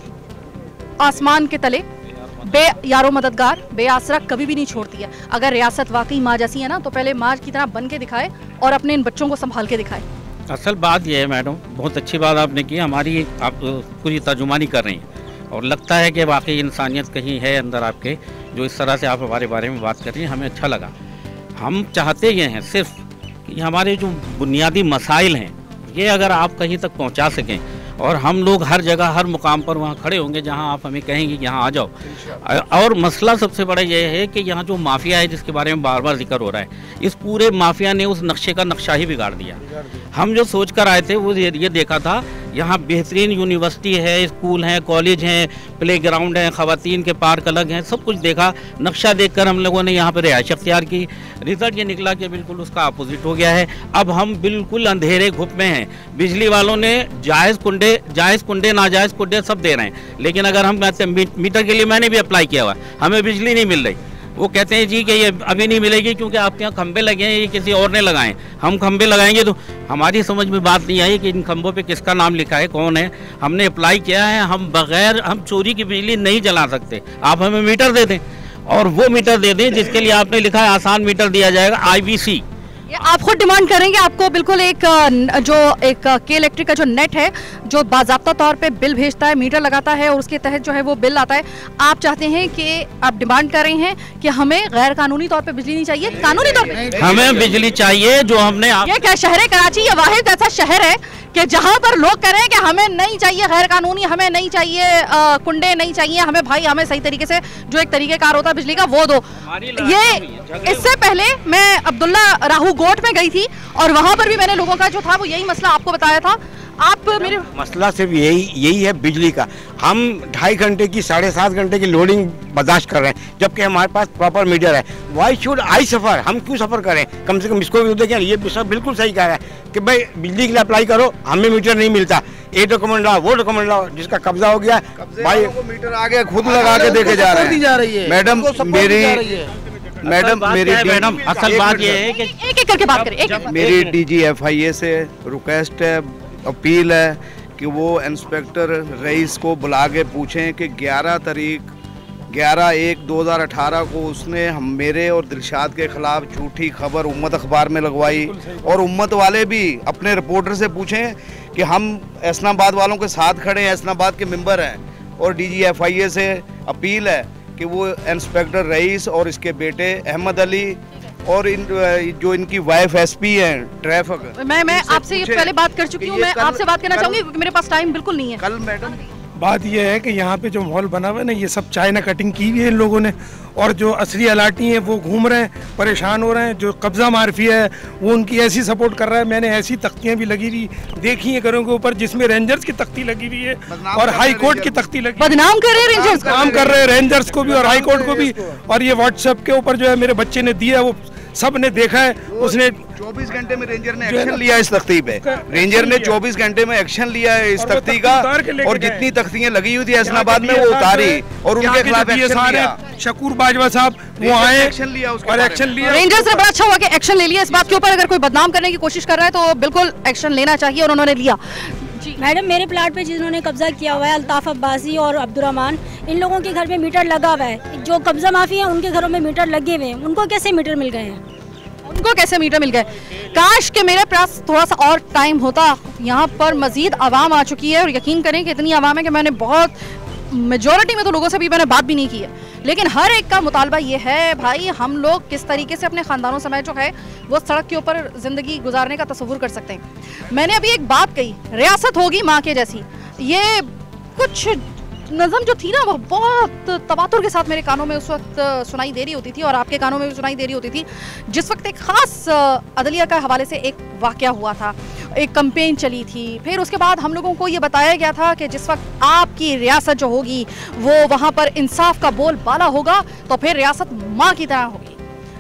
आसमान के तले बे यारो मददगार बेआसरा कभी भी नहीं छोड़ती है। अगर रियासत वाकई माँ जैसी है ना तो पहले माँ की तरह बन के दिखाए और अपने इन बच्चों को संभाल के दिखाए। असल बात यह है मैडम, बहुत अच्छी बात आपने की, हमारी आप पूरी तर्जुमानी कर रही हैं और लगता है कि वाकई इंसानियत कहीं है अंदर आपके, जो इस तरह से आप हमारे बारे में बात कर रही हैं, हमें अच्छा लगा। हम चाहते ये हैं सिर्फ कि हमारे जो बुनियादी मसाइल हैं ये अगर आप कहीं तक पहुंचा सकें और हम लोग हर जगह हर मुकाम पर वहाँ खड़े होंगे जहाँ आप हमें कहेंगे कि यहाँ आ जाओ। और मसला सबसे बड़ा ये है कि यहाँ जो माफिया है जिसके बारे में बार बार जिक्र हो रहा है, इस पूरे माफिया ने उस नक्शे का नक्शा ही बिगाड़ दिया। हम जो सोच कर आए थे वो ये देखा था यहाँ बेहतरीन यूनिवर्सिटी है, स्कूल हैं, कॉलेज हैं, प्ले ग्राउंड हैं, ख़वातीन के पार्क अलग हैं, सब कुछ देखा। नक्शा देखकर हम लोगों ने यहाँ पर रिहाइश अख्तियार की। रिजल्ट ये निकला कि बिल्कुल उसका अपोजिट हो गया है। अब हम बिल्कुल अंधेरे घुप में हैं। बिजली वालों ने जायज़ कुंडे जायज़ कुंडे नाजायज़ कुंडे सब दे रहे हैं, लेकिन अगर हम मीटर के लिए मैंने भी अप्लाई किया हुआ, हमें बिजली नहीं मिल रही। वो कहते हैं जी कि ये अभी नहीं मिलेगी क्योंकि आपके यहाँ खंबे लगे हैं, ये किसी और ने लगाए। हम खंबे लगाएंगे तो हमारी समझ में बात नहीं आई कि इन खंबों पे किसका नाम लिखा है, कौन है। हमने अप्लाई किया है, हम बगैर हम चोरी की बिजली नहीं जला सकते। आप हमें मीटर दे दें और वो मीटर दे दें जिसके लिए आपने लिखा है आसान मीटर दिया जाएगा, आई बी सी। ये आप खुद डिमांड करेंगे, आपको बिल्कुल एक जो एक के इलेक्ट्रिक का जो नेट है जो बाज़ाब्ता तौर पे बिल भेजता है, मीटर लगाता है और उसके तहत जो है वो बिल आता है। आप चाहते हैं कि आप डिमांड कर रहे हैं कि हमें गैर कानूनी तौर पे बिजली नहीं चाहिए, कानूनी तौर पे हमें बिजली चाहिए। जो हमने ये क्या शहर है कराची, ये वाहिद ऐसा शहर है कि जहाँ पर लोग कह रहे हैं कि हमें नहीं चाहिए गैर कानूनी, हमें नहीं चाहिए आ, कुंडे नहीं चाहिए, हमें भाई हमें सही तरीके से जो एक तरीकेकार होता है बिजली का वो दो। ये इससे पहले मैं अब्दुल्ला राहू गोट में गई थी और वहाँ पर भी मैंने लोगों का जो था वो यही मसला आपको बताया था। आप मेरे मसला सिर्फ यही यही है बिजली का। हम ढाई घंटे की साढ़े सात घंटे की लोडिंग बर्दाश्त कर रहे हैं जबकि हमारे पास प्रॉपर मीटर है। वाई शुड आई सफ़र, हम क्यों सफ़र करें? कम से कम इसको भी देखें। ये सब बिल्कुल सही कह रहा है कि भाई बिजली के लिए अप्लाई करो, हमें मीटर नहीं मिलता। ये डॉक्यूमेंट लाओ, वो डॉक्यूमेंट लाओ, जिसका कब्जा हो गया भाई मीटर आगे खुद लगा के देके जा रहे हैं। मैडम मेरी मैडम मेरी मैडम असल बात ये है कि एक एक करके बात करें। मेरी डी जी एफ आई ए से रिक्वेस्ट है, अपील है कि वो इंस्पेक्टर रईस को बुला के पूछें कि ग्यारह तारीख ग्यारह एक दो हज़ार अठारह को उसने हम मेरे और दिलशाद के खिलाफ झूठी खबर उम्मत अखबार में लगवाई और उम्मत वाले भी अपने रिपोर्टर से पूछें कि हम एहसनाबाद वालों के साथ खड़े हैं, एहसनाबाद के मेंबर हैं। और डी जी एफ आई ए से अपील है कि वो इंस्पेक्टर रईस और इसके बेटे अहमद अली और इन जो इनकी वाइफ एसपी हैं ट्रैफिक, मैं मैं आपसे ये पहले बात कर चुकी हूँ। मैं आपसे बात करना चाहूंगी क्योंकि मेरे पास टाइम बिल्कुल नहीं है। कल मैडम बात यह है कि यहाँ पे जो माहौल बना हुआ है ना, ये सब चाइना कटिंग की हुई है इन लोगों ने और जो असली अलाटी हैं वो घूम रहे हैं, परेशान हो रहे हैं। जो कब्जा मार्फिया है वो उनकी ऐसी सपोर्ट कर रहा है। मैंने ऐसी तख्तियाँ भी लगी हुई देखी है घरों के ऊपर जिसमें रेंजर्स की तख्ती लगी हुई है और हाई कोर्ट की तख्ती लगी। बदनाम कर रहे हैं रेंजर्स, काम कर रहे हैं रेंजर्स को भी और हाई कोर्ट को भी। और ये व्हाट्सएप के ऊपर जो है मेरे बच्चे ने दिया वो सब ने देखा है। उसने चौबीस घंटे में रेंजर ने एक्शन लिया इस तख्ती पे, रेंजर ने चौबीस घंटे में एक्शन लिया है इस तख्ती का, और जितनी तख्तियां लगी हुई थी हसनाबाद में वो उतारी और उनके खिलाफ एक्शन लिया। शकूर बाजवा साहब वो आए एक्शन लिया और एक्शन लिया। रेंजर्स ने बड़ा अच्छा हुआ कि एक्शन ले लिया इस बात के ऊपर। अगर कोई बदनाम करने की कोशिश कर रहा है तो बिल्कुल एक्शन लेना चाहिए और उन्होंने लिया। मैडम मेरे प्लाट पे जिन्होंने कब्जा किया हुआ है अल्ताफ अब्बासी और अब्दुर्रहमान, इन लोगों के घर में मीटर लगा हुआ है। जो कब्जा माफी है उनके घरों में मीटर लगे हुए हैं, उनको कैसे मीटर मिल गए हैं? उनको कैसे मीटर मिल गए? काश के मेरे पास थोड़ा सा और टाइम होता। यहाँ पर मजीद आवाम आ चुकी है और यकीन करें कि इतनी आवाम है कि मैंने बहुत मेजॉरिटी में तो लोगों से भी मैंने बात भी नहीं की है, लेकिन हर एक का मुतालबा ये है भाई हम लोग किस तरीके से अपने ख़ानदानों समेत जो है वो सड़क के ऊपर ज़िंदगी गुजारने का तस्वुर कर सकते हैं। मैंने अभी एक बात कही, रियासत होगी माँ के जैसी, ये कुछ नज़म जो थी ना वो बहुत तवातुर के साथ मेरे कानों में उस वक्त सुनाई दे रही होती थी और आपके कानों में भी सुनाई दे रही होती थी, जिस वक्त एक ख़ास अदलिया का हवाले से एक वाक़या हुआ था, एक कैंपेन चली थी। फिर उसके बाद हम लोगों को ये बताया गया था कि जिस वक्त आपकी रियासत जो होगी वो वहाँ पर इंसाफ का बोल बाला होगा तो फिर रियासत माँ की तरह होगी।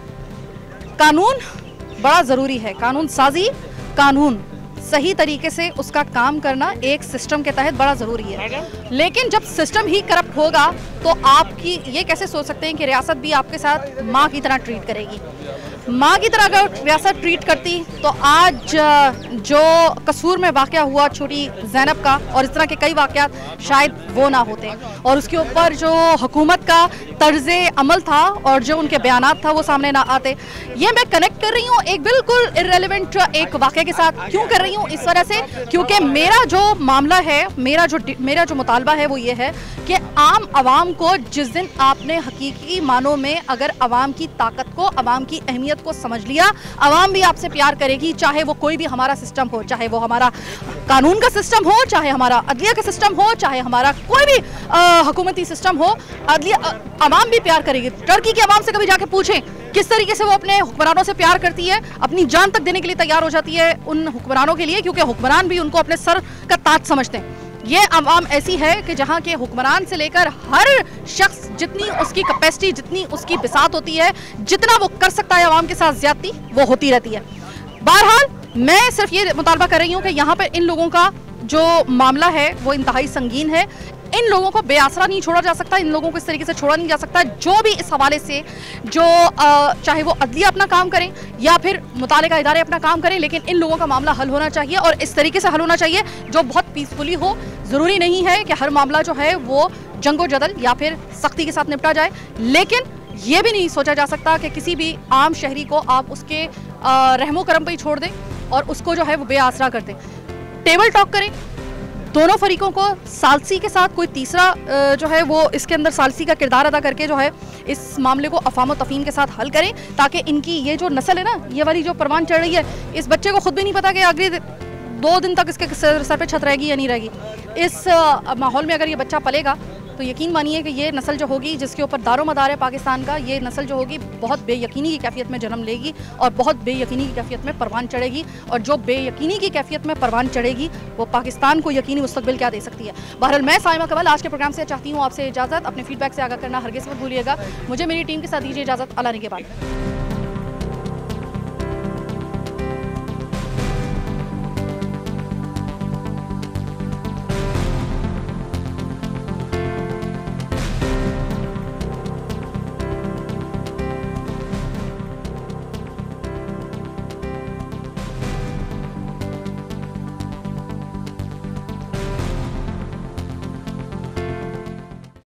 कानून बड़ा ज़रूरी है, कानून साजी, कानून सही तरीके से उसका काम करना एक सिस्टम के तहत बड़ा ज़रूरी है। लेकिन जब सिस्टम ही करप्ट होगा तो आपकी ये कैसे सोच सकते हैं कि रियासत भी आपके साथ माँ की तरह ट्रीट करेगी? माँ की तरह अगर रियासत ट्रीट करती तो आज जो कसूर में वाक़या हुआ छोटी ज़ैनब का और इस तरह के कई वाक़यात शायद वो ना होते, और उसके ऊपर जो हुकूमत का तर्ज़ अमल था और जो उनके बयानात था वो सामने ना आते। ये मैं कनेक्ट कर रही हूँ एक बिल्कुल इर्रेलेवेंट एक वाक़े के साथ। क्यों कर रही हूँ इस वजह से क्योंकि मेरा जो मामला है, मेरा जो मेरा जो मुतालबा है वो ये है कि आम आवाम को जिस दिन आपने हकीकी मानों में अगर आवाम की ताकत को, आवाम की अहमियत को समझ लिया, आवाम भी आपसे प्यार करेगी, चाहे वो कोई भी हमारा सिस्टम हो, चाहे वो हमारा कानून का सिस्टम हो, चाहे हमारा अदलिया का सिस्टम हो, चाहे हमारा कोई भी हुकूमती सिस्टम हो, अदलिया आवाम भी प्यार करेगी। टर्की की आवाम से कभी जाके पूछें किस तरीके से वो अपने हुक्मरानों से प्यार करती है, अपनी जान तक देने के लिए तैयार हो जाती है उन हुक्मरानों के लिए, क्योंकि हुक्मरान भी उनको अपने सर का ताज समझते हैं। ये आवाम ऐसी है कि जहाँ के हुक्मरान से लेकर हर शख्स जितनी उसकी कैपेसिटी, जितनी उसकी बिसात होती है, जितना वो कर सकता है आवाम के साथ ज्यादती वो होती रहती है। बहरहाल मैं सिर्फ ये मुतालबा कर रही हूँ कि यहाँ पर इन लोगों का जो मामला है वो इंतहाई संगीन है। इन लोगों को बेआसरा नहीं छोड़ा जा सकता, इन लोगों को इस तरीके से छोड़ा नहीं जा सकता। जो भी इस हवाले से जो आ, चाहे वो अदलिया अपना काम करें या फिर मुतालिका इदारे अपना काम करें, लेकिन इन लोगों का मामला हल होना चाहिए और इस तरीके से हल होना चाहिए जो बहुत पीसफुली हो। ज़रूरी नहीं है कि हर मामला जो है वो जंगो जदल या फिर सख्ती के साथ निपटा जाए, लेकिन ये भी नहीं सोचा जा सकता कि किसी भी आम शहरी को आप उसके रहमो करम पर ही छोड़ दें और उसको जो है वो बेआसरा कर दें। टेबल टॉक करें, दोनों फरीकों को सालसी के साथ कोई तीसरा जो है वो इसके अंदर सालसी का किरदार अदा करके जो है इस मामले को अफाम व तफहीम के साथ हल करें, ताकि इनकी ये जो नस्ल है ना, ये वाली जो परवान चढ़ रही है, इस बच्चे को खुद भी नहीं पता कि अगले दो दिन तक इसके सर, सर पे छत रहेगी या नहीं रहेगी। इस माहौल में अगर ये बच्चा पलेगा तो यकीन मानिए कि ये नस्ल जो होगी जिसके ऊपर दारो मदार है पाकिस्तान का, ये नस्ल जो होगी बहुत बेयकीनी की कैफियत में जन्म लेगी और बहुत बेयकीनी की कैफियत में परवान चढ़ेगी, और जो बेयकीनी की कैफियत में परवान चढ़ेगी वो पाकिस्तान को यकीनी मुस्तकबिल क्या दे सकती है। बहरहाल मैं साइमा कवल आज के प्रोग्राम से चाहती हूँ आपसे इजाज़त, अपने फीडबैक से आगाह करना हरगिज़ मत भूलिएगा। मुझे मेरी टीम के साथ दीजिए इजाज़त, अल्लाह ने के बाद।